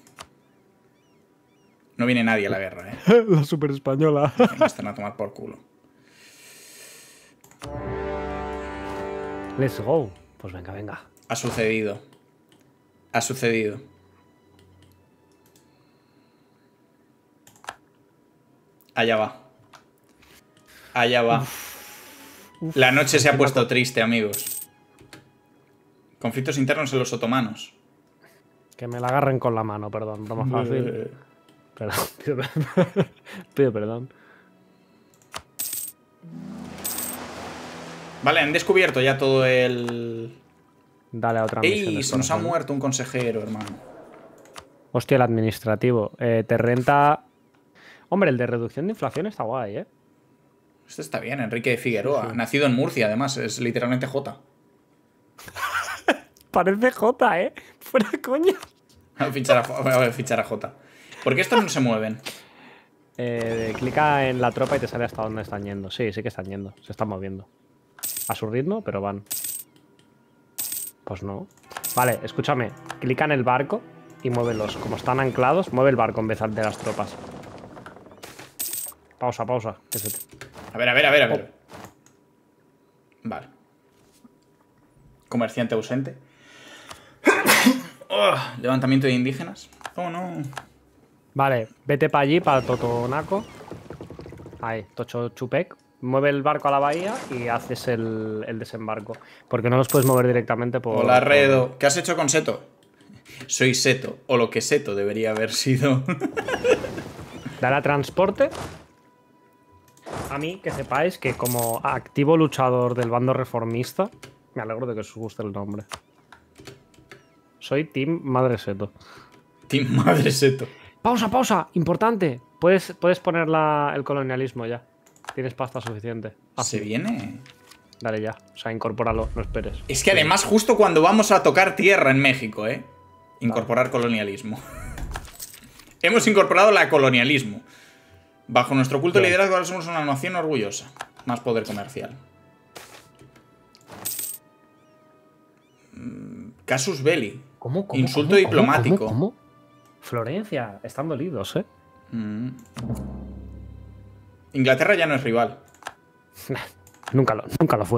No viene nadie a la guerra, ¿eh? La super española. Que me están a tomar por culo. Let's go. Pues venga, venga. Ha sucedido. Ha sucedido. Allá va. Allá va. La noche se ha puesto triste, amigos. Conflictos internos en los otomanos. Que me la agarren con la mano, perdón. Broma fácil. Perdón, pido perdón. Pido perdón. Vale, han descubierto ya todo el... Dale a otra misión. ¡Ey! Se nos ha muerto un consejero, hermano. Hostia, el administrativo. Eh, te renta... Hombre, el de reducción de inflación está guay, ¿eh? Este está bien, Enrique de Figueroa. Sí, sí. Nacido en Murcia, además. Es literalmente J. Parece J, ¿eh? Fuera coña. Voy a fichar a, voy a fichar a J. ¿Por qué estos no se mueven? Eh, clica en la tropa y te sale hasta dónde están yendo. Sí, sí que están yendo. Se están moviendo. A su ritmo, pero van. Pues no. Vale, escúchame. Clica en el barco y muévelos. Como están anclados, mueve el barco en vez de las tropas. Pausa, pausa. Que se te- A ver, a ver, a ver, a ver. Vale. Comerciante ausente. Oh, levantamiento de indígenas. Oh, no. Vale, vete para allí, para Totonaco. Ahí, Tocho Chupec. Mueve el barco a la bahía y haces el, el desembarco. Porque no los puedes mover directamente por... Hola, Redo. ¿Qué has hecho con Seto? Soy Seto. O lo que Seto debería haber sido. Dale a transporte. A mí, que sepáis que como activo luchador del bando reformista, me alegro de que os guste el nombre. Soy Team Madre Seto. Team Madre Seto. Pausa, pausa, importante. Puedes, puedes poner la- el colonialismo ya. Tienes pasta suficiente. Ah, Se viene. dale ya. O sea, incorpóralo, no esperes. Es que además, justo cuando vamos a tocar tierra en México, ¿eh? Incorporar colonialismo. Hemos incorporado la colonialismo. Bajo nuestro culto Bien. liderazgo ahora somos una nación orgullosa. Más poder comercial. Mm, Casus belli. ¿Cómo, Insulto diplomático. ¿Cómo? Florencia, están dolidos, ¿eh? Mm. Inglaterra ya no es rival. nunca, lo, nunca lo fue.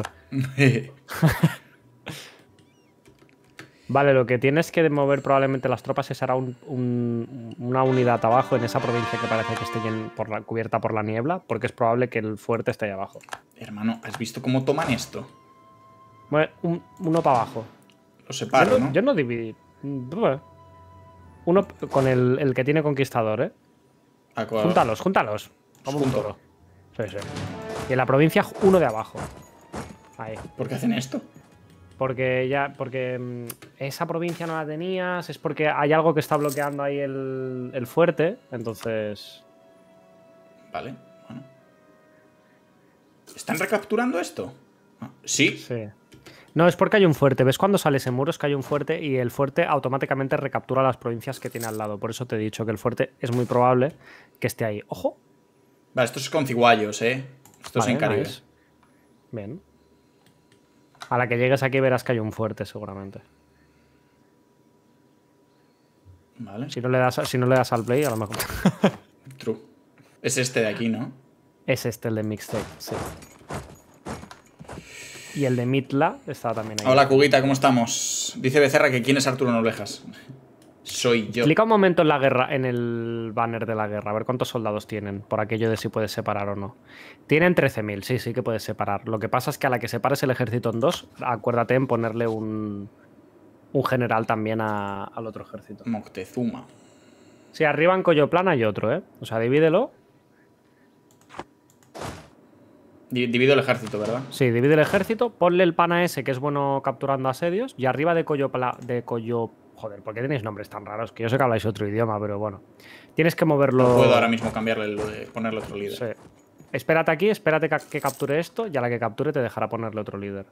Vale, lo que tienes que mover probablemente las tropas es ahora un, un, una unidad abajo en esa provincia que parece que esté por la, cubierta por la niebla, porque es probable que el fuerte esté ahí abajo. Hermano, ¿has visto cómo toman esto? Bueno, un, uno para abajo. Lo separo, yo no, ¿no? Yo no dividí. Uno con el, el que tiene conquistador, ¿eh? Acuerdo. Júntalos, júntalos. Como un Junto. toro. Sí, sí. Y en la provincia, uno de abajo. Ahí. ¿Por qué hacen esto? Porque ya, porque mmm, esa provincia no la tenías, es porque hay algo que está bloqueando ahí el, el fuerte, entonces... Vale, bueno. ¿Están recapturando esto? Ah, ¿Sí? Sí. No, es porque hay un fuerte. ¿Ves cuando sales en muros que hay un fuerte y el fuerte automáticamente recaptura las provincias que tiene al lado? Por eso te he dicho que el fuerte es muy probable que esté ahí. ¡Ojo! Vale, esto es con ciguayos, ¿eh? Esto Vale, es en Caribe. nice. Bien. A la que llegues aquí verás que hay un fuerte, seguramente. Vale. Si no le das, si no le das al play, a lo mejor. True. Es este de aquí, ¿no? Es este el de Mixtape, sí. Y el de Mitla está también ahí. Hola, Cuguita, ¿cómo estamos? Dice Becerra que quién es Arturo Noblejas. Soy yo. Explica un momento en la guerra, en el banner de la guerra, a ver cuántos soldados tienen, por aquello de si puedes separar o no. Tienen trece mil, sí, sí que puedes separar. Lo que pasa es que a la que separes el ejército en dos, acuérdate en ponerle un, un general también a, al otro ejército. Moctezuma. Sí, arriba en Coyoplán hay otro, ¿eh? O sea, divídelo. Divido el ejército, ¿verdad? Sí, divide el ejército, ponle el pana ese que es bueno capturando asedios y arriba de Coyopla, de Coyo... Joder, ¿por qué tenéis nombres tan raros? Que yo sé que habláis otro idioma, pero bueno. Tienes que moverlo... No puedo ahora mismo cambiarle, el, de ponerle otro líder. Sí. Espérate aquí, espérate que capture esto y a la que capture te dejará ponerle otro líder.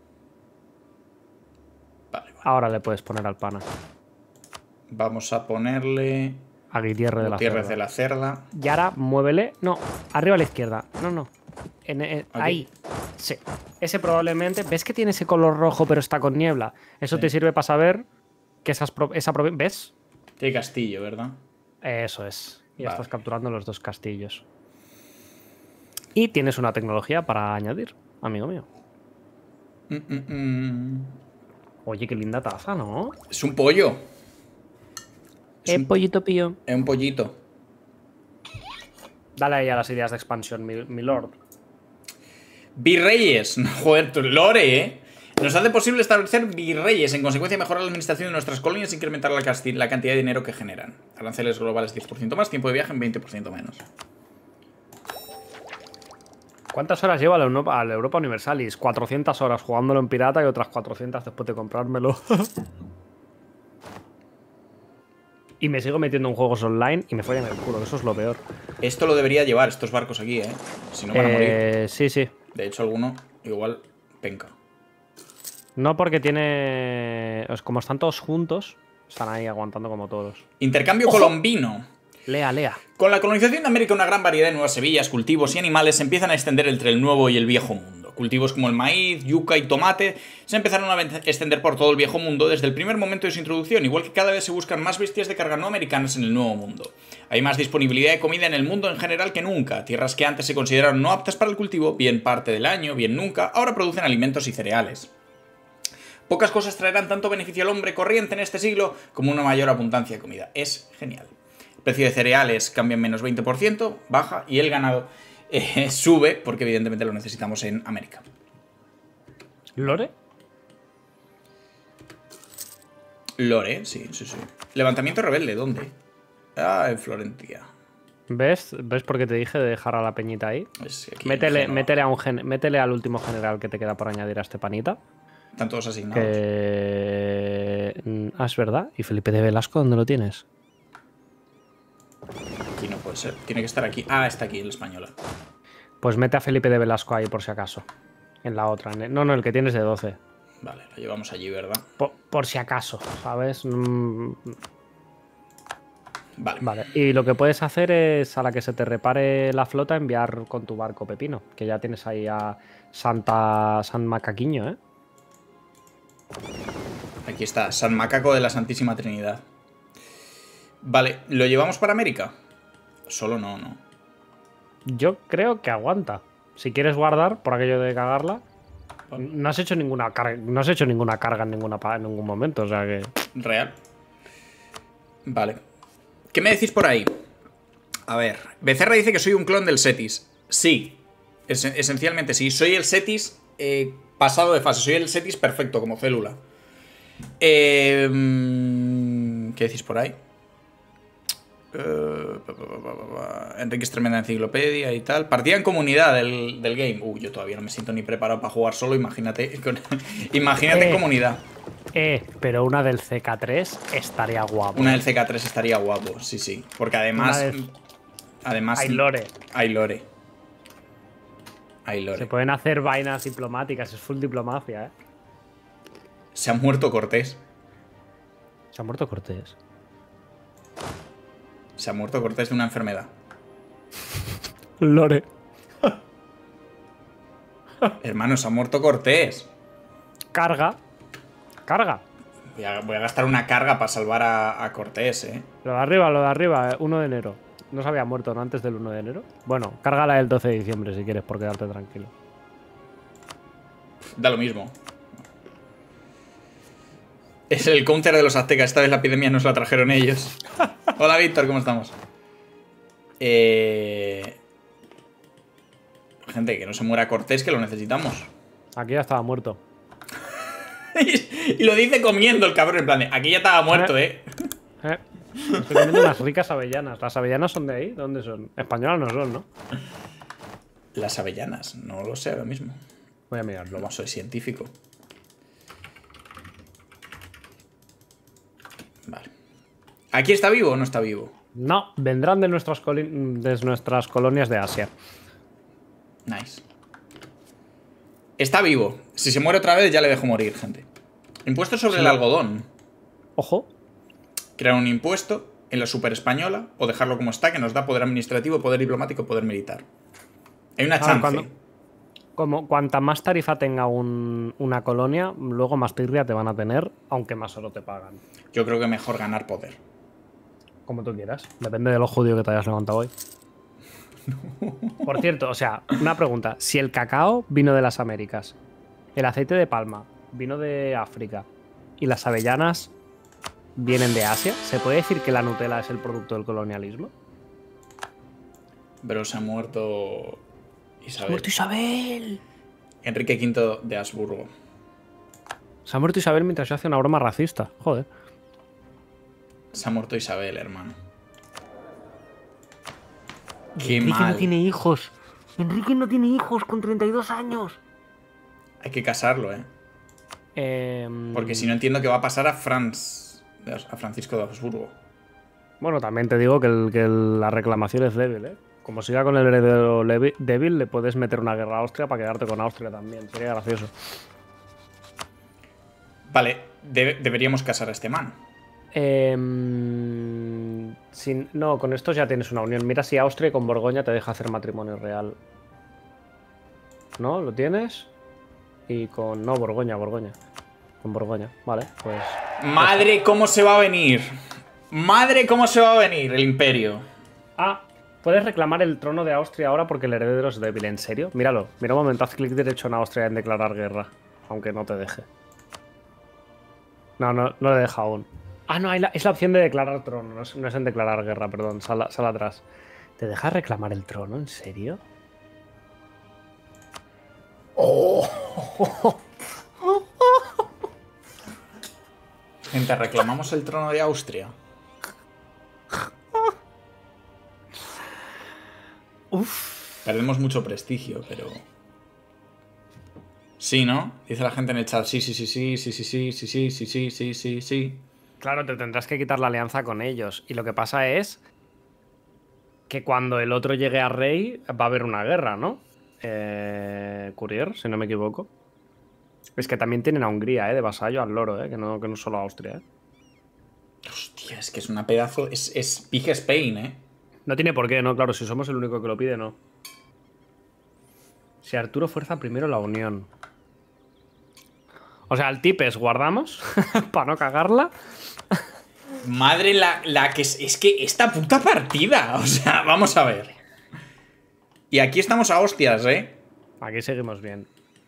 Vale, vale. Ahora le puedes poner al pana. Vamos a ponerle... A Gutierre de la Gutiérrez Cerda. de la Cerda. Y ahora muévele... No, arriba a la izquierda. No, no. En, en, ahí. Sí. Ese probablemente... ¿Ves que tiene ese color rojo pero está con niebla? Eso Sí. te sirve para saber que esas pro, esa provincia... ¿Ves? Tiene castillo, ¿verdad? Eso es. Y ya Vale. estás capturando los dos castillos. Y tienes una tecnología para añadir, amigo mío. Mm, mm, mm. Oye, qué linda taza, ¿no? Es un pollo. Es Eh, un, pollito pío. es un pollito. Dale ahí a las ideas de expansión, mi, mi lord. Virreyes. Joder, tu lore, ¿eh? Nos hace posible establecer virreyes. En consecuencia, mejorar la administración de nuestras colonias e incrementar la, casti- la cantidad de dinero que generan. Aranceles globales diez por ciento más, tiempo de viaje en veinte por ciento menos. ¿Cuántas horas lleva la Europa, la Europa Universalis? cuatrocientas horas jugándolo en pirata y otras cuatrocientas después de comprármelo. Y me sigo metiendo en juegos online y me follan el culo, eso es lo peor. Esto lo debería llevar, estos barcos aquí, ¿eh? Si no van a morir. Eh, sí, sí. De hecho, alguno igual penca. No porque tiene... es como están todos juntos, están ahí aguantando como todos. Intercambio ¡Ojo! colombino. Lea, lea. Con la colonización de América, una gran variedad de nuevas semillas, cultivos y animales se empiezan a extender entre el nuevo y el viejo mundo. Cultivos como el maíz, yuca y tomate se empezaron a extender por todo el viejo mundo desde el primer momento de su introducción, igual que cada vez se buscan más bestias de carga no americanas en el nuevo mundo. Hay más disponibilidad de comida en el mundo en general que nunca. Tierras que antes se consideraron no aptas para el cultivo, bien parte del año, bien nunca, ahora producen alimentos y cereales. Pocas cosas traerán tanto beneficio al hombre corriente en este siglo como una mayor abundancia de comida. Es genial. El precio de cereales cambia en menos veinte por ciento, baja, y el ganado eh, sube, porque evidentemente lo necesitamos en América. ¿Lore? Lore, sí, sí, sí. Levantamiento rebelde, ¿dónde? Ah, en Florencia. ¿Ves? ¿Ves por qué te dije de dejar a la peñita ahí? Es aquí, Métele, en métele, a un gen- métele al último general que te queda por añadir a este panita. Están todos asignados. Que... mm, Ah, es verdad. ¿Y Felipe de Velasco dónde lo tienes? Aquí no puede ser. Tiene que estar aquí. Ah, está aquí, el española. Pues mete a Felipe de Velasco ahí por si acaso. En la otra. en el- No, no, el que tienes de doce. Vale, lo llevamos allí, ¿verdad? Por, por si acaso, ¿sabes? Mm, Vale. Vale. Y lo que puedes hacer es, a la que se te repare la flota, enviar con tu barco Pepino. Que ya tienes ahí a Santa... San Macaquiño, ¿eh? Aquí está, San Macaco de la Santísima Trinidad. Vale, ¿lo llevamos para América? Solo no, no. Yo creo que aguanta. Si quieres guardar, por aquello de cagarla, vale. no has hecho ninguna carga, no has hecho ninguna carga en, ninguna, en ningún momento, o sea que... Real. Vale. ¿Qué me decís por ahí? A ver, Becerra dice que soy un clon del Setis. Sí, es esencialmente sí. Soy el Setis eh, pasado de fase. Soy el Setis perfecto, como célula. Eh, ¿Qué decís por ahí? Uh, pa, pa, pa, pa, pa. Enrique es tremenda enciclopedia y tal. Partida en comunidad del, del game. Uh, yo todavía no me siento ni preparado para jugar solo. Imagínate, con, imagínate eh, en comunidad. Eh, pero una del C K tres estaría guapo. Una del C K tres estaría guapo, sí, sí. Porque además. Del... Además. Hay lore. Hay lore. Hay lore. Se pueden hacer vainas diplomáticas. Es full diplomacia, eh. Se ha muerto Cortés. Se ha muerto Cortés. Se ha muerto Cortés de una enfermedad. Lore. Hermano, se ha muerto Cortés. Carga. Carga. Voy a, voy a gastar una carga para salvar a, a Cortés, eh. Lo de arriba, lo de arriba, uno de enero. No se había muerto, ¿no? Antes del uno de enero. Bueno, cárgala el doce de diciembre si quieres, por quedarte tranquilo. Da lo mismo. Es el counter de los aztecas. Esta vez la epidemia nos la trajeron ellos. Hola, Víctor, ¿cómo estamos? Eh... Gente, que no se muera Cortés, que lo necesitamos. Aquí ya estaba muerto. Y lo dice comiendo el cabrón, en plan de, aquí ya estaba muerto, ¿eh? ¿Eh? Estoy comiendo unas ricas avellanas. ¿Las avellanas son de ahí? ¿De dónde son? Españolas no son, ¿no? Las avellanas, no lo sé ahora mismo. Voy a mirarlo. No soy científico. Vale. ¿Aquí está vivo o no está vivo? No, vendrán de nuestras, de nuestras colonias de Asia. Nice. Está vivo. Si se muere otra vez ya le dejo morir, gente. Impuesto sobre sí. el algodón. Ojo. Crear un impuesto en la super española o dejarlo como está, que nos da poder administrativo, poder diplomático, poder militar. Hay una chance. Cuando, como cuanta más tarifa tenga un, una colonia, luego más tirria te van a tener, aunque más oro te pagan. Yo creo que mejor ganar poder. Como tú quieras. Depende de lo judío que te hayas levantado hoy. No. Por cierto, o sea, una pregunta. Si el cacao vino de las Américas, el aceite de palma vino de África y las avellanas vienen de Asia, ¿se puede decir que la Nutella es el producto del colonialismo? Pero se ha muerto Isabel. Se ha muerto Isabel. Enrique quinto de Habsburgo. Se ha muerto Isabel mientras yo hacía una broma racista. Joder. Se ha muerto Isabel, hermano. Qué Enrique mal. no tiene hijos. Enrique no tiene hijos con treinta y dos años. Hay que casarlo, ¿eh? eh Porque si no entiendo qué va a pasar a Franz, a Francisco de Habsburgo. Bueno, también te digo que, el, que el, la reclamación es débil, ¿eh? Como siga con el heredero débil, le puedes meter una guerra a Austria para quedarte con Austria también. Sería gracioso. Vale, de deberíamos casar a este man. Eh, sin, no, con estos ya tienes una unión. Mira si Austria con Borgoña te deja hacer matrimonio real. ¿No? ¿Lo tienes? Y con... No, Borgoña, Borgoña. Con Borgoña, vale, pues... Madre, ¿cómo se va a venir? Madre, ¿cómo se va a venir el imperio? Ah, puedes reclamar el trono de Austria ahora porque el heredero es débil. ¿En serio? Míralo. Mira un momento, haz clic derecho en Austria en declarar guerra. Aunque no te deje. No, no, no le deja aún. Ah, no, hay la, es la opción de declarar trono. No es, no es en declarar guerra, perdón. Sal, sal atrás. ¿Te deja reclamar el trono? ¿En serio? Oh. Gente, reclamamos el trono de Austria. Uf. Perdemos mucho prestigio, pero... Sí, ¿no? Dice la gente en el chat. Sí, sí, sí, sí, sí, sí, sí, sí, sí, sí, sí, sí, sí, sí. Claro, te tendrás que quitar la alianza con ellos. Y lo que pasa es que cuando el otro llegue a rey va a haber una guerra, ¿no? Eh, Courier, si no me equivoco. Es que también tienen a Hungría, ¿eh? De vasallo al loro, ¿eh? Que no, que no solo a Austria, ¿eh? Hostia, es que es una pedazo... Es, es Big Spain, ¿eh? No tiene por qué, ¿no? Claro, si somos el único que lo pide, no. Si Arturo fuerza primero la unión. O sea, el tip es guardamos para no cagarla. Madre la, la que... Es, es que esta puta partida. O sea, vamos a ver. Y aquí estamos a hostias, ¿eh? Aquí seguimos bien.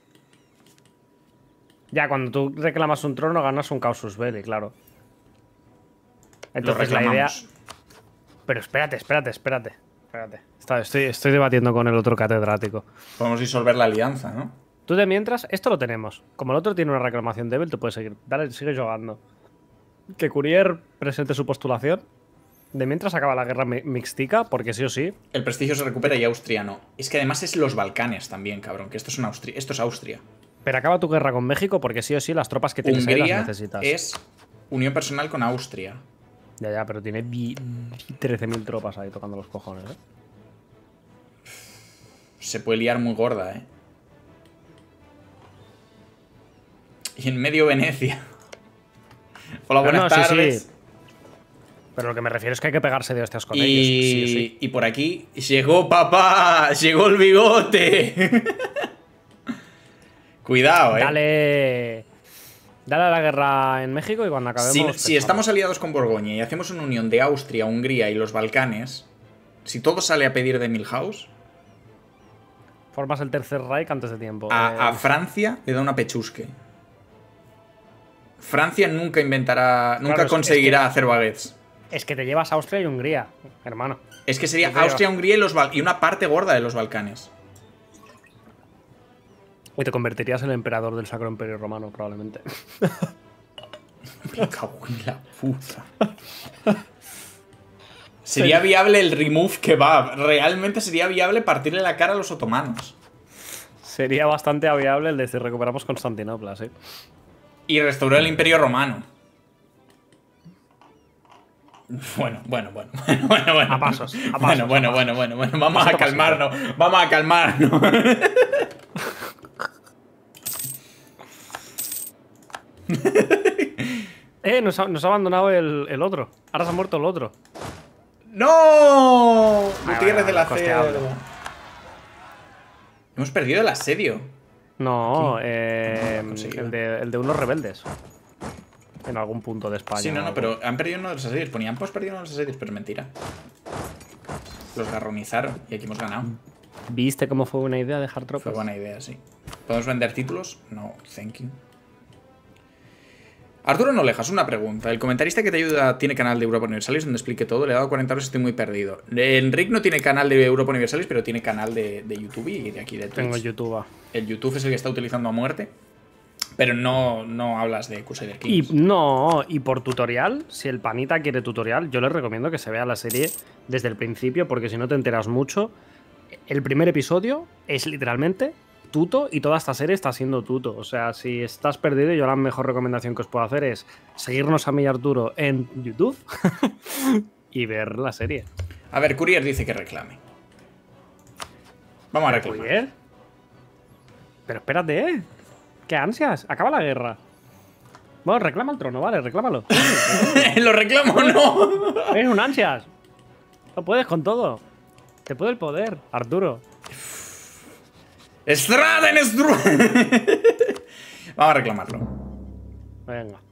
Ya, cuando tú reclamas un trono, ganas un Causus Belli, claro. Entonces la idea... Pero espérate, espérate, espérate. Espérate. Está- Estoy, estoy debatiendo con el otro catedrático. Podemos disolver la alianza, ¿no? Tú de mientras, esto lo tenemos. Como el otro tiene una reclamación débil, tú puedes seguir. Dale, sigue jugando. Que Courier presente su postulación. De mientras acaba la guerra mi- mixtica, porque sí o sí. El prestigio se recupera y Austria no. Es que además es los Balcanes también, cabrón. Que esto es, un Austria, esto es Austria. Pero acaba tu guerra con México, porque sí o sí las tropas que tienes ahí Hungría las necesitas. es unión personal con Austria. Ya, ya, pero tiene vi- trece mil tropas ahí tocando los cojones, ¿eh? Se puede liar muy gorda, ¿eh? Y en medio Venecia. Hola, Pero buenas no, sí, tardes. sí. Pero lo que me refiero es que hay que pegarse de hostias con Y... ellos. Sí o sí. y por aquí llegó papá, llegó el bigote. Cuidado, eh. Dale. Dale a la guerra en México y cuando acabemos. Si, si pensamos. estamos aliados con Borgoña y hacemos una unión de Austria, Hungría y los Balcanes, si todo sale a pedir de Milhouse, Formas el tercer Reich antes de tiempo. a, Eh, a Francia le da una pechusque. Francia nunca inventará, nunca Claro, es- conseguirá es que- hacer baguettes. Es que te llevas a Austria y Hungría, hermano. Es que sería Yo creo. Austria, Hungría y, los Bal- y una parte gorda de los Balcanes. Y te convertirías en el emperador del Sacro Imperio Romano, probablemente. Me cago en la puta. Sería viable el remove kebab. Realmente sería viable partirle la cara a los otomanos. Sería bastante viable el de si recuperamos Constantinopla, sí. Y restaurar el Imperio Romano. Bueno, bueno, bueno, bueno, bueno, bueno. A pasos, a pasos, Bueno, bueno, a bueno, bueno, bueno. Vamos a Pasito a pasito. calmarnos. Vamos a calmarnos. Eh, nos ha, nos ha abandonado el, el otro. Ahora se ha muerto el otro. ¡No! Vale, Gutiérrez de vale, la costeable. Cerda. Hemos perdido el asedio. No, Aquí. eh, No, conseguido. el, de, el de unos rebeldes. En algún punto de España. Sí, no, o no, algo. pero han perdido uno de los asedios. Ponían, pues perdido uno de los asedios, pero es mentira. Los garronizaron y aquí hemos ganado. ¿Viste cómo fue una idea dejar Fue tropas? buena idea, sí. ¿Podemos vender títulos? No, thank you. Arturo Nolejas, una pregunta. El comentarista que te ayuda tiene canal de Europa Universalis donde explique todo. Le he dado cuarenta euros y estoy muy perdido. Enric no tiene canal de Europa Universalis, pero tiene canal de, de YouTube y de aquí de Twitch. Tengo YouTube. El YouTube es el que está utilizando a muerte. Pero no, no hablas de Crusader Y Kings. no, y por tutorial, si el panita quiere tutorial, yo le recomiendo que se vea la serie desde el principio, porque si no te enteras mucho. El primer episodio es literalmente tuto y toda esta serie está siendo tuto. O sea, si estás perdido, yo la mejor recomendación que os puedo hacer es seguirnos a mí y Arturo en YouTube y ver la serie. A ver, Courier dice que reclame. Vamos a reclamar. Courier. Pero espérate, ¿eh? ¿Qué ansias? Acaba la guerra. Bueno, reclama el trono, vale, reclámalo. ¿Lo reclamo o no? Eres un ansias. No puedes con todo. Te puede el poder, Arturo. ¡Straden Stru- Vamos a reclamarlo. Venga.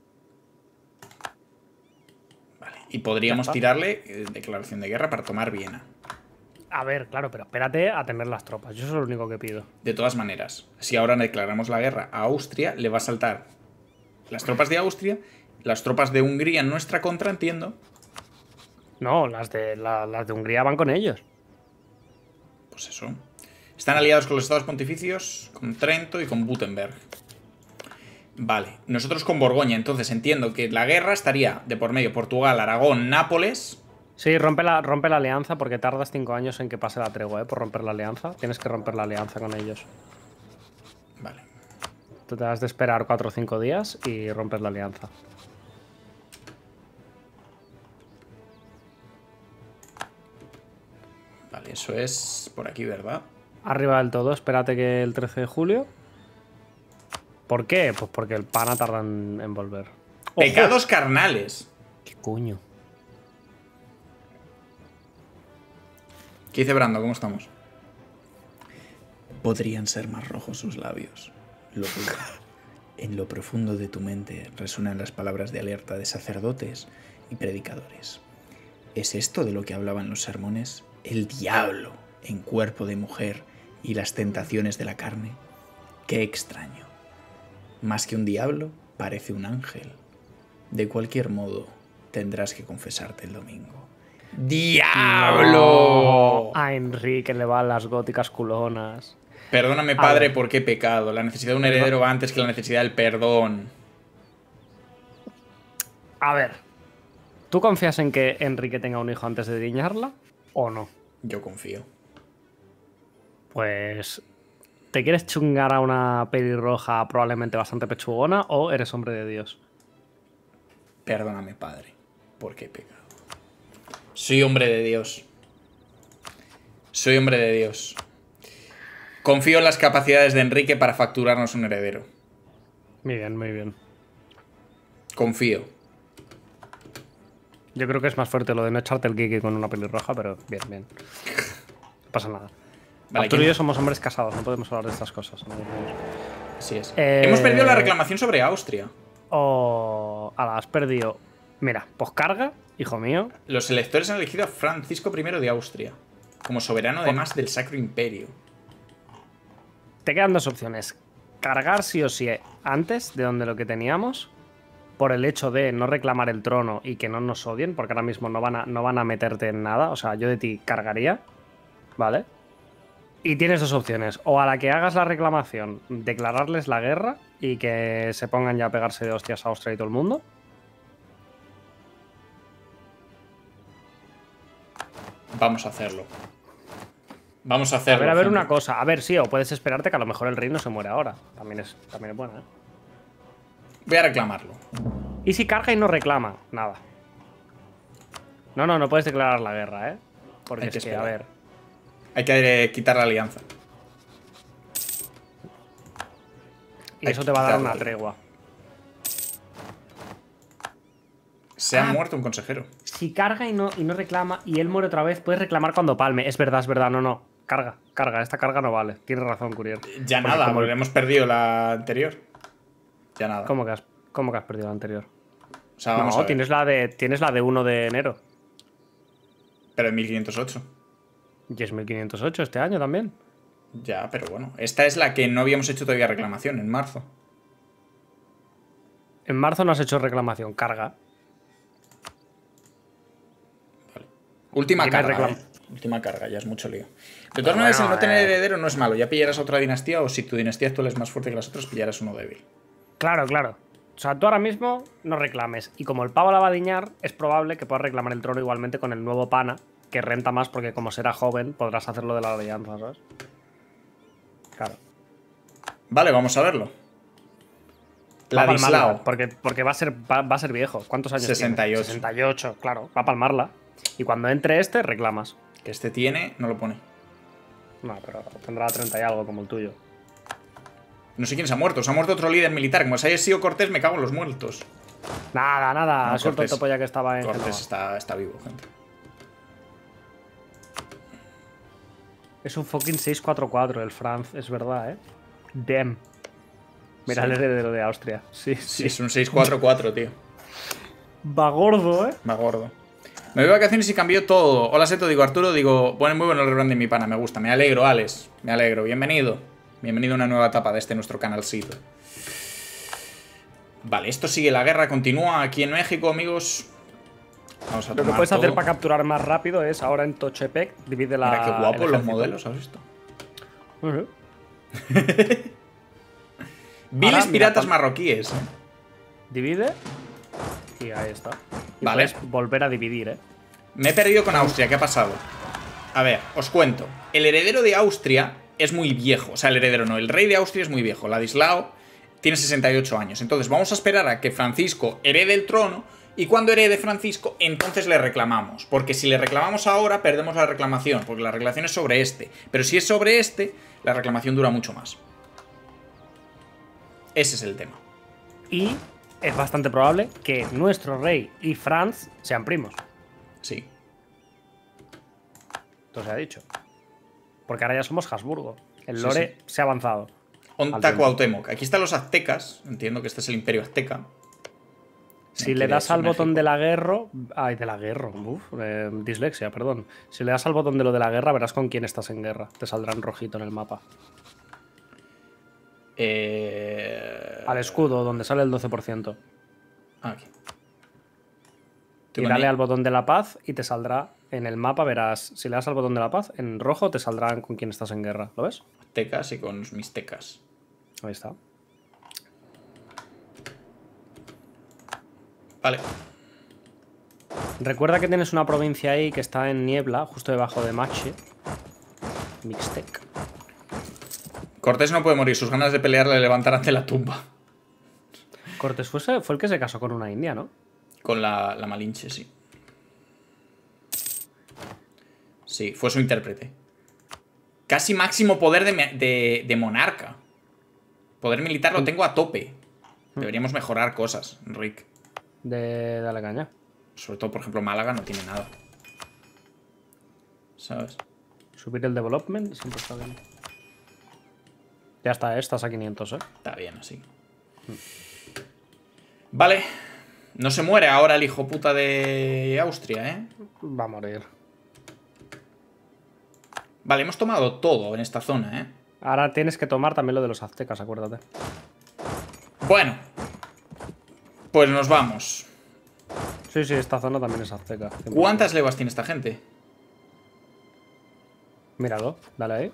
Vale. Y podríamos Ya está. tirarle eh, declaración de guerra para tomar Viena. A ver, claro, pero espérate a tener las tropas. Yo eso es lo único que pido. De todas maneras, si ahora declaramos la guerra a Austria, le va a saltar las tropas de Austria, las tropas de Hungría en nuestra contra, entiendo. No, las de, la- las de Hungría van con ellos. Pues eso. Están aliados con los estados pontificios, con Trento y con Württemberg. Vale, nosotros con Borgoña, entonces entiendo que la guerra estaría de por medio Portugal, Aragón, Nápoles. Sí, rompe la, rompe la alianza porque tardas cinco años en que pase la tregua, ¿eh? Por romper la alianza. Tienes que romper la alianza con ellos. Vale. Tú te has de esperar cuatro o cinco días y rompes la alianza. Vale, eso es por aquí, ¿verdad? Arriba del todo, espérate que el trece de julio. ¿Por qué? Pues porque el pana tarda en, en volver. ¡Ojo! Pecados carnales. ¿Qué coño? ¿Qué dice Brando? ¿Cómo estamos? Podrían ser más rojos sus labios. Lo dudo. En lo profundo de tu mente resuenan las palabras de alerta de sacerdotes y predicadores. ¿Es esto de lo que hablaban los sermones? El diablo en cuerpo de mujer y las tentaciones de la carne. ¡Qué extraño! Más que un diablo, parece un ángel. De cualquier modo, tendrás que confesarte el domingo. ¡Diablo! No, a Enrique le van las góticas culonas. Perdóname, padre, porque he pecado. La necesidad de un heredero va antes que la necesidad del perdón. A ver, ¿tú confías en que Enrique tenga un hijo antes de diñarla o no? Yo confío. Pues, ¿te quieres chungar a una pelirroja probablemente bastante pechugona o eres hombre de Dios? Perdóname, padre, porque he pecado. Soy hombre de Dios. Soy hombre de Dios. Confío en las capacidades de Enrique para facturarnos un heredero. Muy bien, muy bien. Confío. Yo creo que es más fuerte lo de no echarte el kiki con una pelirroja, pero bien, bien. No pasa nada. Vale, Arturo y ¿quién? yo somos hombres casados, no podemos hablar de estas cosas. ¿no? Así es. Eh, Hemos perdido la reclamación sobre Austria. O... Ala, has perdido. Mira, pues carga, hijo mío. Los electores han elegido a Francisco primero de Austria como soberano además del Sacro Imperio. Te quedan dos opciones. Cargar sí o sí antes de donde lo que teníamos, por el hecho de no reclamar el trono y que no nos odien, porque ahora mismo no van a, no van a meterte en nada. O sea, yo de ti cargaría, ¿vale? Y tienes dos opciones. O a la que hagas la reclamación, declararles la guerra y que se pongan ya a pegarse de hostias a Austria y todo el mundo. Vamos a hacerlo. Vamos a hacerlo. A ver, a ver gente. una cosa. A ver, sí, o puedes esperarte que a lo mejor el rey no se muere ahora. También es, también es buena, ¿eh? Voy a reclamarlo. ¿Y si carga y no reclama? Nada. No, no, no puedes declarar la guerra, ¿eh? Porque Hay que es que, a esperar. ver... Hay que eh, quitar la alianza. Y Hay eso que te va a dar quitarla. una tregua. Se ha Ah. muerto un consejero. Si carga y no, y no reclama y él muere otra vez, puedes reclamar cuando palme. Es verdad, es verdad, no, no. Carga, carga. Esta carga no vale. Tienes razón, Curiel. Ya Porque nada, como- porque hemos perdido la anterior. Ya nada. ¿Cómo que has, cómo que has perdido la anterior? O sea, vamos No, a ver. tienes la de tienes la de uno de enero. Pero en mil quinientos ocho. Y es mil quinientos ocho este año también. Ya, pero bueno. Esta es la que no habíamos hecho todavía reclamación, en marzo. En marzo no has hecho reclamación. Carga. Última Dime carga, reclam- ¿eh? Última carga, ya es mucho lío. De Pero todas maneras, bueno, el no tener eh. heredero no es malo. Ya pillarás a otra dinastía o si tu dinastía actual es más fuerte que las otras, pillarás uno débil. Claro, claro. O sea, tú ahora mismo no reclames. Y como el pavo la va a diñar, es probable que puedas reclamar el trono igualmente con el nuevo pana, que renta más porque como será joven, podrás hacerlo de la alianza, ¿sabes? Claro. Vale, vamos a verlo. Va a palmarla, Ladislao. porque, porque va, a ser, va, va a ser viejo. ¿Cuántos años sesenta y ocho. tiene? sesenta y ocho, claro. Va a palmarla. Y cuando entre este, reclamas. Que este tiene, no lo pone. No, pero tendrá treinta y algo como el tuyo. No sé quién se ha muerto. Se ha muerto otro líder militar. Como si haya sido Cortés, me cago en los muertos. Nada, nada. No, Es un Cortés. tonto polla que estaba en Cortés Génova. está, está vivo, gente. Es un fucking seis cuatro cuatro el Franz, es verdad, ¿eh? Damn. Mira Sí. el heredero de Austria. Sí, Sí, sí. es un seis cuatro cuatro, tío. Va gordo, ¿eh? Va gordo. Me voy de vacaciones y cambió todo. Hola, Seto, digo Arturo, digo, pone muy bueno el rebranding, mi pana, me gusta. Me alegro, Alex. Me alegro. Bienvenido. Bienvenido a una nueva etapa de este nuestro canalcito. Vale, esto sigue, la guerra continúa aquí en México, amigos. Vamos a Lo que tomar puedes hacer todo. para capturar más rápido es ahora en Tochepec, divide la. Mira qué guapos el los ejército. modelos, ¿has visto? Ujú. Viles Ahora, mira, piratas pon- marroquíes. ¿eh? Divide. Y ahí está. Y Vale. puedes volver a dividir, ¿eh? Me he perdido con Austria, ¿qué ha pasado? A ver, os cuento. El heredero de Austria es muy viejo. O sea, el heredero no, el rey de Austria es muy viejo. Ladislao tiene sesenta y ocho años. Entonces vamos a esperar a que Francisco herede el trono. Y cuando herede Francisco, entonces le reclamamos. Porque si le reclamamos ahora, perdemos la reclamación. Porque la reclamación es sobre este. Pero si es sobre este, la reclamación dura mucho más. Ese es el tema. Y es bastante probable que nuestro rey y Franz sean primos. Sí. Esto se ha dicho. Porque ahora ya somos Habsburgo. El Sí, lore sí. se ha avanzado. Onta Cuauhtémoc. Aquí están los aztecas. Entiendo que este es el imperio azteca. Si le das al botón de la guerra... Ay, de la guerra. Uf, eh, dislexia, perdón. Si le das al botón de lo de la guerra, verás con quién estás en guerra. Te saldrá en rojito en el mapa. Eh... Al escudo, donde sale el doce por ciento. Aquí. Y dale al botón de la paz y te saldrá en el mapa, verás, si le das al botón de la paz, en rojo te saldrán con quién estás en guerra. ¿Lo ves? Aztecas y con mis tecas. Ahí está. Vale. Recuerda que tienes una provincia ahí que está en niebla, justo debajo de Machi. Mixtec. Cortés no puede morir, sus ganas de pelear le levantarán de la tumba. Cortés fue, fue el que se casó con una india, ¿no? Con la, la Malinche, sí. Sí, fue su intérprete. Casi máximo poder de, de, de monarca. Poder militar lo tengo a tope. Deberíamos mejorar cosas, Rick. De Dale caña. Sobre todo, por ejemplo, Málaga no tiene nada. ¿Sabes? Subir el development siempre está bien. Ya está, ¿eh? Estás a quinientos, ¿eh? Está bien así. Vale. No se muere ahora el hijo puta de Austria, ¿eh? Va a morir. Vale, hemos tomado todo en esta zona, ¿eh? Ahora tienes que tomar también lo de los aztecas, acuérdate. Bueno. Pues nos vamos. Sí, sí, esta zona también es azteca. ¿Cuántas leguas tiene esta gente? Míralo, dale ahí.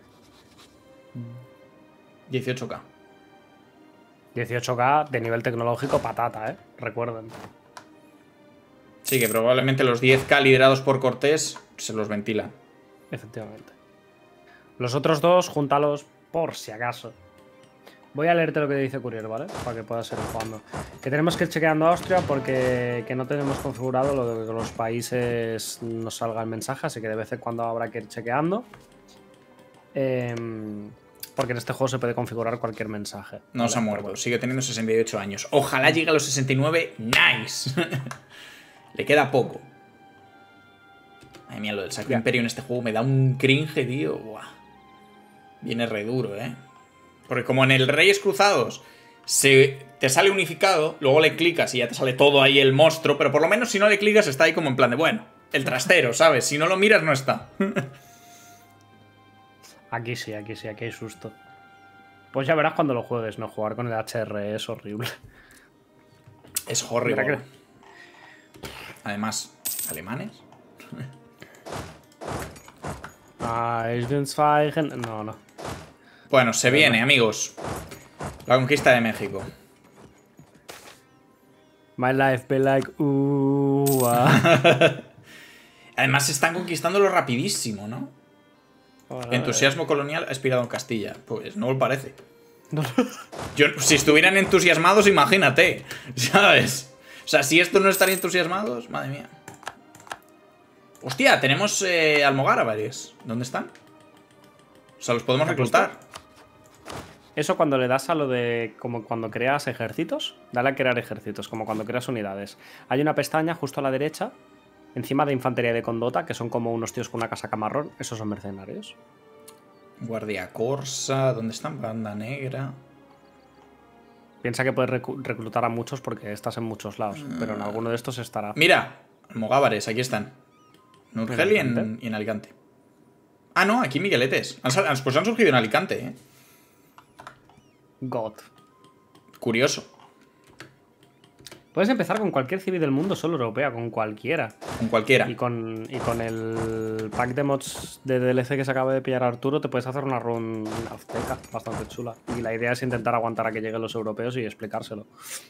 dieciocho K. dieciocho K de nivel tecnológico patata, ¿eh? Recuerden. Sí, que probablemente los diez K liderados por Cortés se los ventilan. Efectivamente. Los otros dos, júntalos por si acaso. Voy a leerte lo que dice Courier, ¿vale? Para que puedas ir jugando. Que tenemos que ir chequeando a Austria porque que no tenemos configurado lo de que los países nos salga el mensaje, así que de vez en cuando habrá que ir chequeando. Eh, porque en este juego se puede configurar cualquier mensaje. No ¿vale? se ha muerto, sigue teniendo sesenta y ocho años. Ojalá llegue a los sesenta y nueve. ¡Nice! Le queda poco. Ay, mía, lo del Sacro Ya. Imperio en este juego me da un cringe, tío. Buah. Viene re duro, ¿eh? Porque como en el Reyes Cruzados se te sale unificado, luego le clicas y ya te sale todo ahí el monstruo, pero por lo menos si no le clicas está ahí como en plan de, bueno, el trastero, ¿sabes? Si no lo miras no está. Aquí sí, aquí sí, aquí hay susto. Pues ya verás cuando lo juegues, ¿no? Jugar con el H R es horrible. Es horrible. Mira que- Además, ¿alemanes? Ah, Eisgensweigen. No, no. Bueno, se viene, amigos. La conquista de México. My life be like, uh, ah. Además, se están conquistándolo rapidísimo, ¿no? Ahora, Entusiasmo colonial ha expirado en Castilla. Pues no lo parece. Yo, si estuvieran entusiasmados, imagínate. ¿Sabes? O sea, si estos no están entusiasmados, madre mía. Hostia, tenemos eh, almogárabes. ¿Dónde están? O sea, los podemos reclutar. Eso cuando le das a lo de como cuando creas ejércitos, dale a crear ejércitos, como cuando creas unidades. Hay una pestaña justo a la derecha, encima de infantería de condota, que son como unos tíos con una casaca marrón. Esos son mercenarios. Guardia Corsa, ¿dónde están? Banda Negra. Piensa que puedes recu- reclutar a muchos porque estás en muchos lados, pero en alguno de estos estará. Mira, almogávares, aquí están. En Urgel y en, Alicante. y en Alicante. Ah, no, aquí Migueletes. Han sal- Pues han surgido en Alicante, ¿eh? God. Curioso. Puedes empezar con cualquier civil del mundo, solo europea, con cualquiera. Con cualquiera. Y con, y con el pack de mods de D L C que se acaba de pillar Arturo, te puedes hacer una run azteca bastante chula. Y la idea es intentar aguantar a que lleguen los europeos y explicárselo.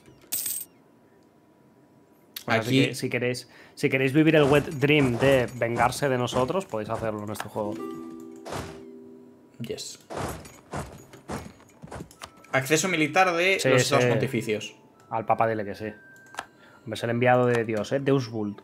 Así Aquí- que si queréis, si queréis vivir el wet dream de vengarse de nosotros, podéis hacerlo en este juego. Yes. Acceso militar de Sí, los estados sí. pontificios. Al papa dile que sí. Hombre, es el enviado de Dios, ¿eh? Deus Vult.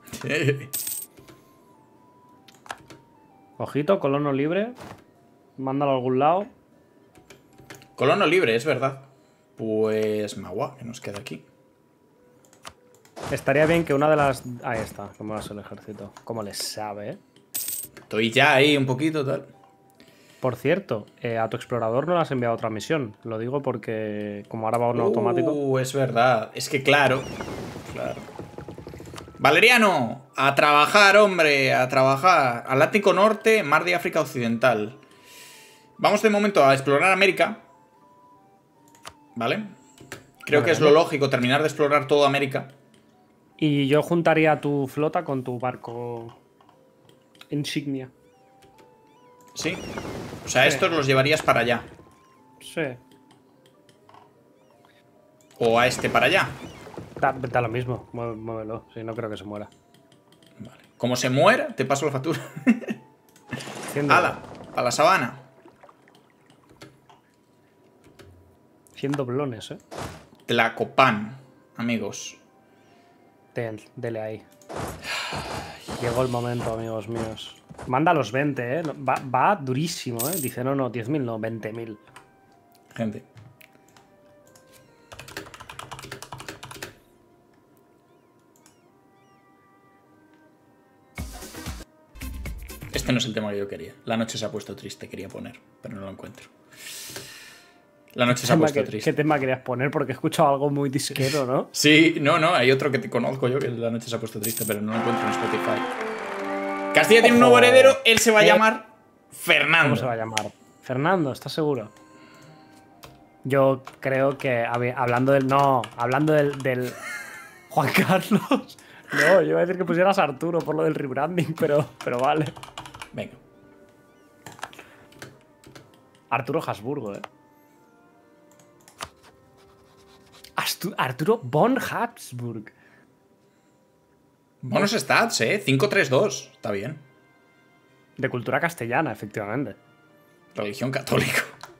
Ojito, colono libre. Mándalo a algún lado. Colono libre, es verdad. Pues Magua, que nos queda aquí. Estaría bien que una de las... Ahí está, cómo es el ejército. Cómo les sabe, ¿eh? Estoy ya ahí un poquito, tal. Por cierto, eh, a tu explorador no le has enviado otra misión. Lo digo porque como ahora va en automático... Uh, es verdad. Es que claro. Claro. Valeriano, a trabajar, hombre, a trabajar. Atlántico Norte, Mar de África Occidental. Vamos de momento a explorar América. ¿Vale? Creo Vale, que es vale. lo lógico terminar de explorar toda América. Y yo juntaría tu flota con tu barco insignia. ¿Sí? O sea, Sí. estos los llevarías para allá. Sí. O a este para allá. Da, da lo mismo, mué- muévelo. Sí, no creo que se muera. Vale. Como se muera, te paso la factura. cien, ¡Hala! A la sabana. cien doblones, eh. Tlacopan, amigos. Del, dele ahí. Llegó el momento, amigos míos. Manda los veinte, eh. Va, va durísimo, eh. Dice, no, no, diez mil, no, veinte mil. Gente. Este no es el tema que yo quería. La noche se ha puesto triste, quería poner, pero no lo encuentro. La noche se ha Tema puesto que- triste. ¿Qué tema querías poner? Porque he escuchado algo muy disquero, ¿no? Sí, no, no, hay otro que te conozco yo que la noche se ha puesto triste, pero no lo encuentro en Spotify. Castilla tiene un nuevo Ojo. heredero, él se va a ¿Qué? llamar Fernando. ¿Cómo se va a llamar? Fernando, ¿estás seguro? Yo creo que hab- hablando del. No, hablando del, del Juan Carlos. No, yo iba a decir que pusieras a Arturo por lo del rebranding, pero, pero vale. Venga. Arturo Habsburgo, eh. Astu- Arturo von Habsburg. Buenos stats, eh. cinco tres dos. Está bien. De cultura castellana, efectivamente. Religión católica.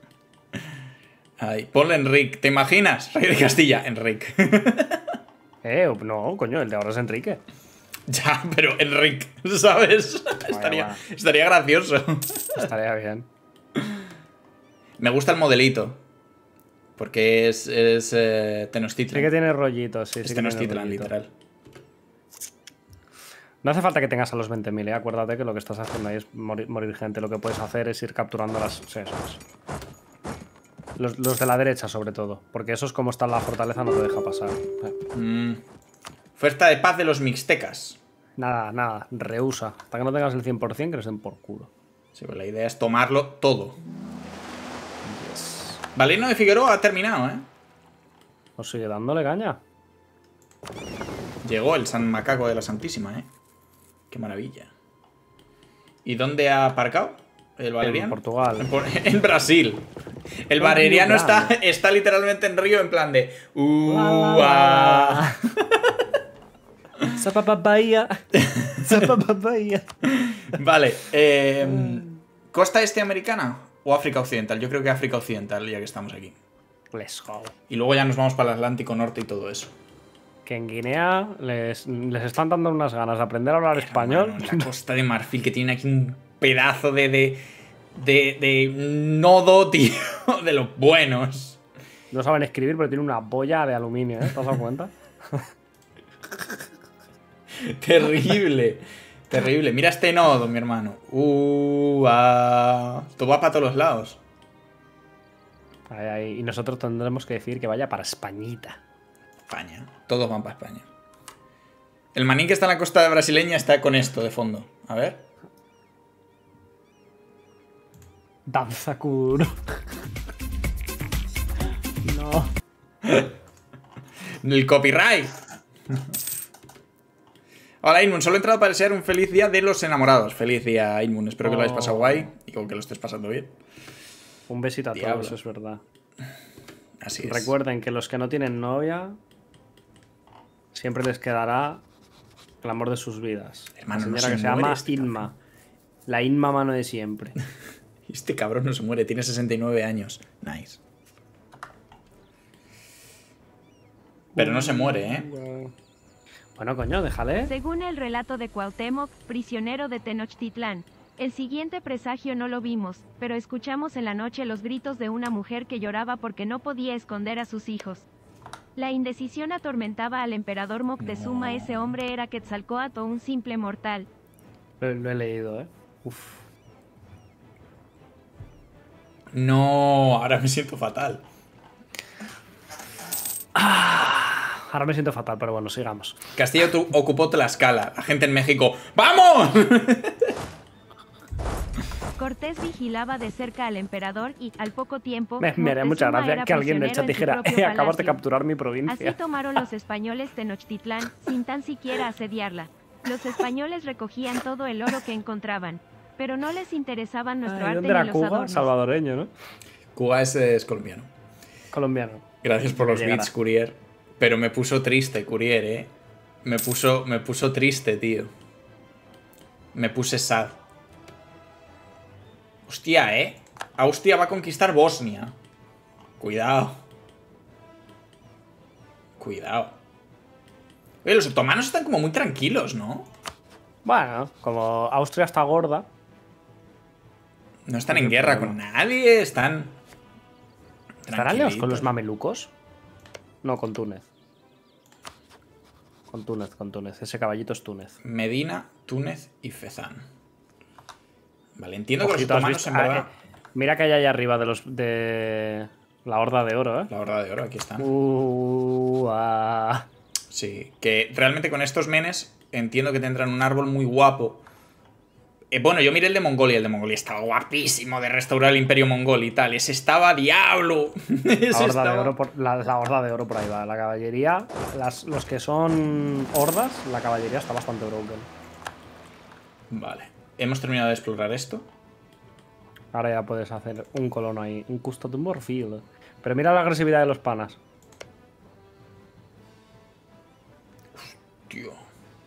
Ay, ponle Enrique. ¿Te imaginas? Rey de Castilla, Enrique. Eh, no, coño, el de ahora es Enrique. Ya, pero Enrique, ¿sabes? estaría, bueno. estaría gracioso. Estaría bien. Me gusta el modelito. Porque es, es eh, Sí Tenochtitlan. que tiene rollitos, sí, sí es que tiene Tenochtitlan, rollito. literal. No hace falta que tengas a los veinte mil, ¿eh? Acuérdate que lo que estás haciendo ahí es morir, morir gente. Lo que puedes hacer es ir capturando las... Sí, eso es. Los, los de la derecha, sobre todo. Porque esos, como está en la fortaleza, no te deja pasar. Eh, Mm. Oferta de paz de los mixtecas. Nada, nada. Rehúsa. Hasta que no tengas el cien por cien, que les den por culo. Sí, pues la idea es tomarlo todo. Valeriano de Figueroa ha terminado, ¿eh? Os sigue dándole caña. Llegó el San Macaco de la Santísima, ¿eh? Qué maravilla. ¿Y dónde ha aparcado el Valeriano? En Portugal. En, por- en Brasil. El Valeriano está, está literalmente en río en plan de... Uh, ah. Zapapapaya. Zapapapaya. Vale. eh, ¿Costa este americana o África Occidental? Yo creo que África Occidental, ya que estamos aquí. Let's go. Y luego ya nos vamos para el Atlántico Norte y todo eso. Que en Guinea les, les están dando unas ganas de aprender a hablar español. Hermano, la Costa de Marfil, que tiene aquí un pedazo de... de, de, de nodo, tío, de los buenos. No saben escribir, pero tiene una boya de aluminio, ¿eh? ¿Te has dado cuenta? Terrible. Terrible. Mira este nodo, mi hermano. Uh, ah. Esto va para todos los lados. Ahí, ahí. Y nosotros tendremos que decir que vaya para Españita. España. Todos van para España. El manín que está en la costa brasileña está con esto de fondo. A ver. Danza Kuduro. No. El copyright. Hola, Inmun. Solo he entrado para desear un feliz día de los enamorados. Feliz día, Inmun. Espero que lo hayas pasado Oh. guay y con que lo estés pasando bien. Un besito a Diablo. todos, es verdad. Así es. Recuerden que los que no tienen novia siempre les quedará el amor de sus vidas. Hermano, no la señora se que se muere llama este Inma. La Inma mano de siempre. Este cabrón no se muere. Tiene sesenta y nueve años. Nice. Pero no se muere, ¿eh? Bueno, coño, déjale. Según el relato de Cuauhtémoc, prisionero de Tenochtitlán, el siguiente presagio no lo vimos, pero escuchamos en la noche los gritos de una mujer que lloraba porque no podía esconder a sus hijos. La indecisión atormentaba al emperador Moctezuma. No. Ese hombre era Quetzalcóatl, un simple mortal. Lo, lo he leído, ¿eh? Uf. No, ahora me siento fatal. Ah, ahora me siento fatal, pero bueno, sigamos. Castillo tu- ocupó Tlaxcala. La gente en México. ¡Vamos! Cortés vigilaba de cerca al emperador y, al poco tiempo, Me, me haría mucha Moctezuma gracia era que alguien en el prisionero chat su dijera, propio eh, acabas de palacio. capturar mi Así provincia. tomaron los españoles Tenochtitlán, sin tan siquiera asediarla. Los españoles recogían todo el oro que encontraban, pero no les interesaban nuestro Ay, arte ¿dónde ni era los Cuba? adornos. Salvadoreño, ¿no? Cuba es, es colombiano. Colombiano. Gracias por los Llegará. bits, Courier. Pero me puso triste, Courier, eh. Me puso, me puso triste, tío. Me puse sad. Hostia, eh. Austria va a conquistar Bosnia. Cuidado. Cuidado. Oye, los otomanos están como muy tranquilos, ¿no? Bueno, como Austria está gorda. No están No en hay guerra problema. con nadie, están... ¿Estarán aliados con los tranquilitos. mamelucos? No, con Túnez. Con Túnez, con Túnez. Ese caballito es Túnez. Medina, Túnez y Fezán. Vale, entiendo que los Ojito, ¿has otomanos visto? en Ah, verdad... eh, mira que hay ahí arriba de los de la Horda de Oro, ¿eh? La Horda de Oro, aquí están. Uh, ah. Sí, que realmente con estos menes entiendo que tendrán un árbol muy guapo. Eh, bueno, yo miré el de Mongolia, el de Mongolia estaba guapísimo de restaurar el imperio mongol y tal. Ese estaba diablo. Ese La horda, estaba... de oro por, la, la horda de oro por ahí va. La caballería, las, los que son hordas, la caballería está bastante broken. Vale, hemos terminado de explorar esto. Ahora ya puedes hacer un colono ahí, un custodian Morfield. Pero mira la agresividad de los panas. Tío.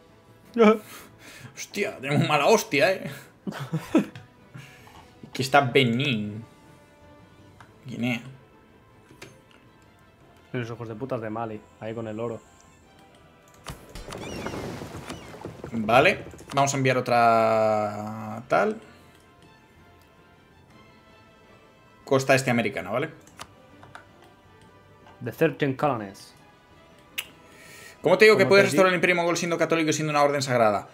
Hostia, tenemos mala hostia, eh. Aquí está Benín. Guinea. Y los ojos de putas de Mali, ahí con el oro. Vale, vamos a enviar otra tal. Costa este americana, ¿vale? The thirteen Colonies. ¿Cómo te digo que Como puedes te restaurar di- el imperio mongol siendo católico y siendo una orden sagrada?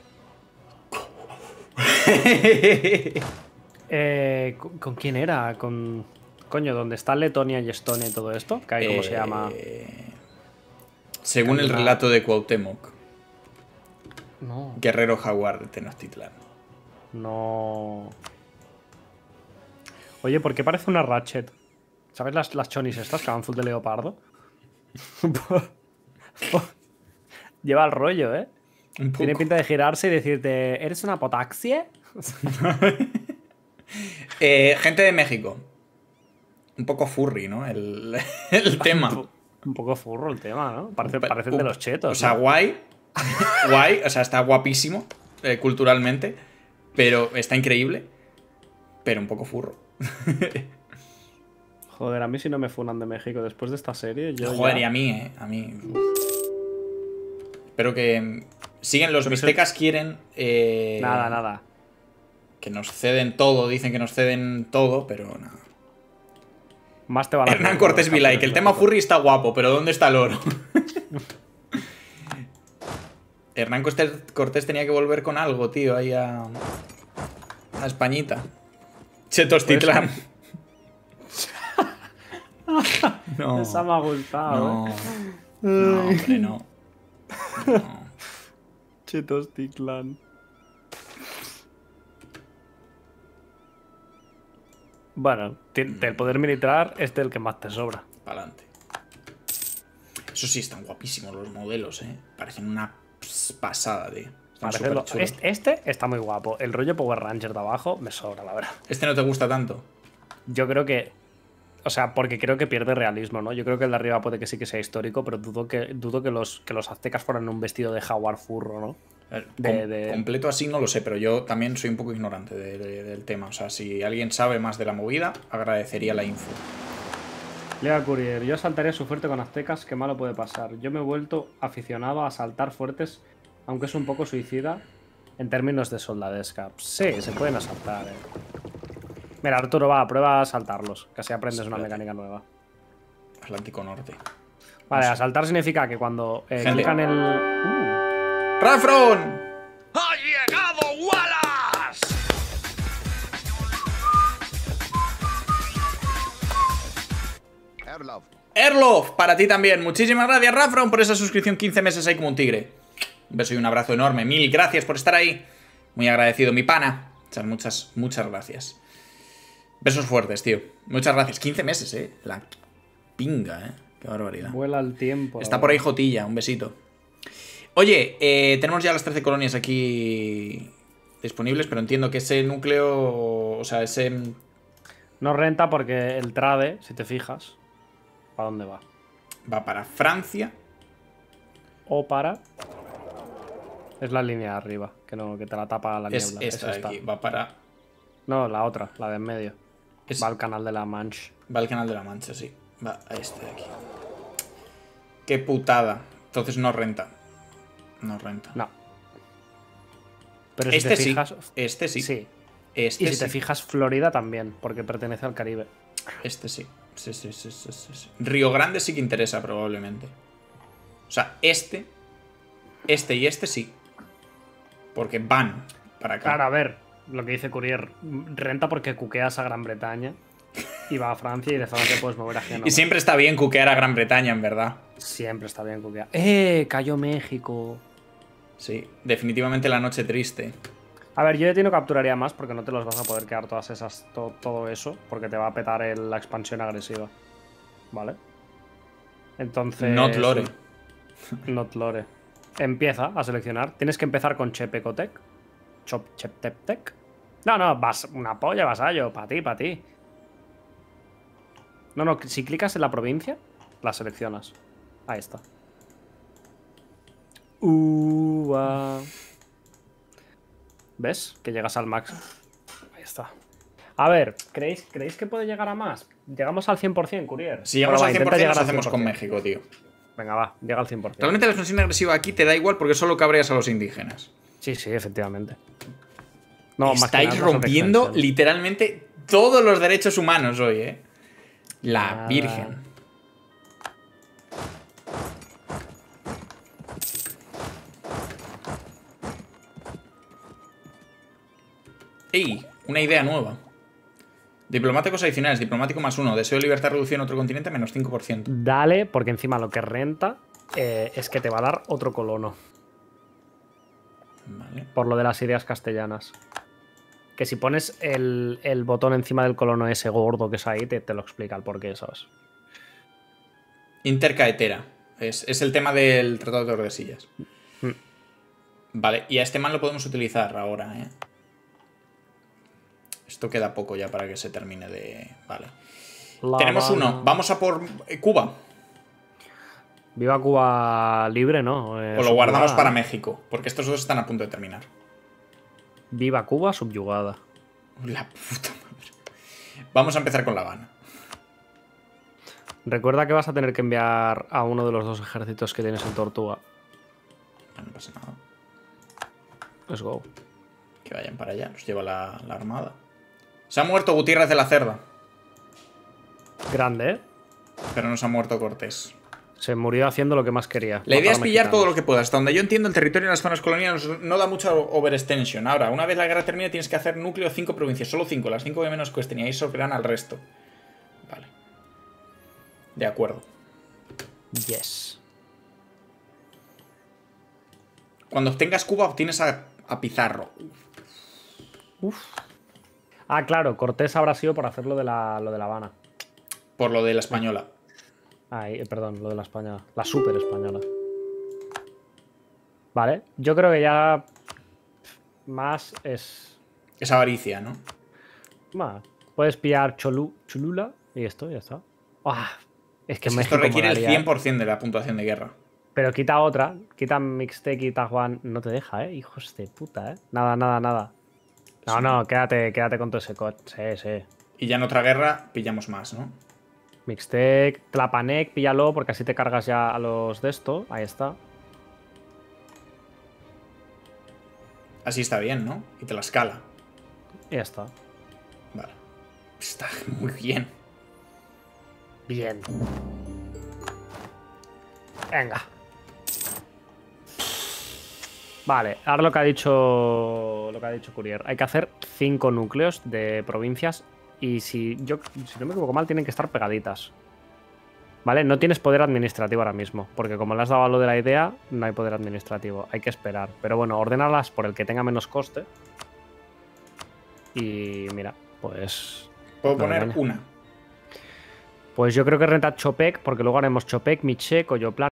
Eh, ¿con, con quién era? Con... Coño, ¿dónde está Letonia y Estonia y todo esto? Que hay, ¿cómo se Eh, llama? Según el Una- relato de Cuauhtémoc, No, guerrero jaguar de Tenochtitlán. no... Oye, ¿por qué parece una Ratchet? ¿Sabes las, las chonis estas que van full de leopardo? Lleva el rollo, ¿eh? Un poco. Tiene pinta de girarse y decirte, ¿eres una potaxie? Eh, gente de México. Un poco furry, ¿no? El, el tema. Un poco furro el tema, ¿no? Parece, Pa- parecen de un- los chetos. O sea, ¿no? guay. Guay, o sea, está guapísimo eh, culturalmente. Pero está increíble. Pero un poco furro. Joder, a mí si no me funan de México después de esta serie, yo Joder, ya- y a mí, eh. A mí. Uf. Espero que. mm, Siguen los Pero eso- mixtecas, quieren. eh, Nada, nada. Que nos ceden todo, dicen que nos ceden todo, pero nada. Más te van a Hernán hacer, Cortés los Vilay, campeones que el de tema México. furry está guapo, pero ¿dónde está el oro? Hernán Cortés, Cortés tenía que volver con algo, tío, ahí a. a Españita. Chetostitlán. No. Esa me ha gustado, No. ¿eh? No, hombre, no. No. Chetosticlan. Bueno, ti- del poder militar, este es el que más te sobra. Pa'lante. Eso sí, están guapísimos los modelos, eh. Parecen una ps- pasada, tío. Están Parece lo- superchulos. este, este está muy guapo. El rollo Power Ranger de abajo me sobra, la verdad. Este no te gusta tanto. Yo creo que. O sea, porque creo que pierde realismo, ¿no? Yo creo que el de arriba puede que sí que sea histórico, pero dudo que, dudo que, los, que los aztecas fueran un vestido de jaguar furro, ¿no? Eh, De- com- de- Completo así no lo sé, pero yo también soy un poco ignorante de- de- del tema. O sea, si alguien sabe más de la movida, agradecería la info. Lea Courier, yo asaltaría su fuerte con aztecas, qué malo puede pasar. Yo me he vuelto aficionado a asaltar fuertes, aunque es un poco suicida en términos de soldadesca. Sí, se pueden asaltar, eh. Mira, Arturo, va, prueba a asaltarlos, que así aprendes una Espérate. mecánica nueva. Atlántico Norte. Vale, No sé. asaltar significa que cuando eh, Gente. clican el... Uh, ¡Rafron! ¡Ha llegado Wallace! Erlov. Erlov, para ti también. Muchísimas gracias, Rafron, por esa suscripción. quince meses ahí como un tigre. Un beso y un abrazo enorme. Mil gracias por estar ahí. Muy agradecido, mi pana. Muchas, muchas, muchas gracias. Besos fuertes, tío. Muchas gracias. quince meses, eh. La pinga, eh. Qué barbaridad. Vuela el tiempo. Está por ahí Jotilla. Un besito. Oye, eh, tenemos ya las trece colonias aquí disponibles, pero entiendo que ese núcleo, o sea, ese... No renta porque el trade, si te fijas, ¿para dónde va? Va para Francia. O para... Es la línea de arriba, que no que te la tapa la Es niebla. esta de aquí. Va para... No, la otra, la de en medio. Es... Va al canal de la Manche. Va al canal de la Mancha, sí. Va a este de aquí. Qué putada. Entonces no renta. No renta. No. Pero este si te fijas... sí. Este sí. Sí. Este Y si sí. te fijas, Florida también, porque pertenece al Caribe. Este sí. Sí, sí, sí, sí, sí, sí. Río Grande sí que interesa, probablemente. O sea, este... Este y este sí. Porque van para acá. Claro, a ver, lo que dice Courier. Renta porque cuqueas a Gran Bretaña y va a Francia y de Francia puedes mover a Génova. Y siempre está bien cuquear a Gran Bretaña, en verdad. Siempre está bien cuquear. ¡Eh! Cayó México. Sí, definitivamente la noche triste. A ver, yo de ti no capturaría más porque no te los vas a poder quedar todas esas, to, todo eso, porque te va a petar el, la expansión agresiva. ¿Vale? Entonces... Not lore. Not lore. Empieza a seleccionar. Tienes que empezar con Chepecotec. Chop, Chepteptec. No, no, vas una polla, vasallo. Para ti, para ti. No, no, si clicas en la provincia, la seleccionas. Ahí está. Ua. ¿Ves? Que llegas al max. Ahí está. A ver, ¿creéis, ¿creéis que puede llegar a más? Llegamos al cien por cien, Courier. Si llegamos Bueno, al cien por intenta cien llegar nos al hacemos cien con por cien. México, tío. Venga, va, llega al cien por cien. Realmente la expansión agresiva aquí te da igual porque solo cabreas a los indígenas. Sí, sí, efectivamente. No, más que Estáis nada, no son rompiendo extensiones. literalmente todos los derechos humanos hoy, eh. La Nada. Virgen. ¡Ey! Una idea nueva. Diplomáticos adicionales. Diplomático más uno. Deseo de libertad reducido en otro continente menos cinco por ciento. Dale, porque encima lo que renta eh, es que te va a dar otro colono. Vale. Por lo de las ideas castellanas. Que si pones el, el botón encima del colono ese gordo que es ahí, te, te lo explica el porqué, ¿sabes? Intercaetera. Es, es el tema del Tratado de Tordesillas. Mm. Vale, y a este man lo podemos utilizar ahora, ¿eh? Esto queda poco ya para que se termine de... Vale. La Tenemos Habana. uno. Vamos a por eh, Cuba. Viva Cuba libre, ¿no? Eh, O lo guardamos subyugada. para México. Porque estos dos están a punto de terminar. Viva Cuba subyugada. La puta madre. Vamos a empezar con La Habana. Recuerda que vas a tener que enviar a uno de los dos ejércitos que tienes en Tortuga. No pasa nada. Let's go. Que vayan para allá. Los lleva la, la armada. Se ha muerto Gutiérrez de la Cerda. Grande, ¿eh? Pero no se ha muerto Cortés. Se murió haciendo lo que más quería. La idea es matar a pillar mexicanos. todo lo que puedas. Hasta donde yo entiendo, el territorio en las zonas coloniales no da mucha overextension. Ahora, una vez la guerra termine, tienes que hacer núcleo de cinco provincias. Solo cinco, las cinco que menos cuesten. Y ahí sobran al resto. Vale. De acuerdo. Yes. Cuando obtengas Cuba, obtienes a, a Pizarro. Ah, claro, Cortés habrá sido por hacer lo de la, lo de la Habana. Por lo de la española. Ah, eh, perdón, lo de la española. La super española. Vale, yo creo que ya más es... Es avaricia, ¿no? Bah, puedes pillar Cholu, Cholula y esto, ya está. Ah, es que Es que México esto requiere el molaría, cien ¿eh? por cien de la puntuación de guerra. Pero quita otra, quita Mixtec y Tajuan. No te deja, ¿eh? Hijos de puta, ¿eh? Nada, nada, nada. No, Sí. no, quédate, quédate con todo ese cot. Sí, sí. Y ya en otra guerra pillamos más, ¿no? Mixtec, Tlapanec, píllalo porque así te cargas ya a los de esto. Ahí está. Así está bien, ¿no? Y te la escala. Y ya está. Vale. Está muy bien. Bien. Venga. Vale, ahora lo que ha dicho lo que ha dicho Courier. Hay que hacer cinco núcleos de provincias y si yo si no me equivoco mal tienen que estar pegaditas. ¿Vale? No tienes poder administrativo ahora mismo, porque como le has dado a lo de la idea, no hay poder administrativo. Hay que esperar. Pero bueno, ordénalas por el que tenga menos coste. Y mira, pues... Puedo no me poner engaña. una. Pues yo creo que renta Chopek, porque luego haremos Chopek, Miche, Coyoplano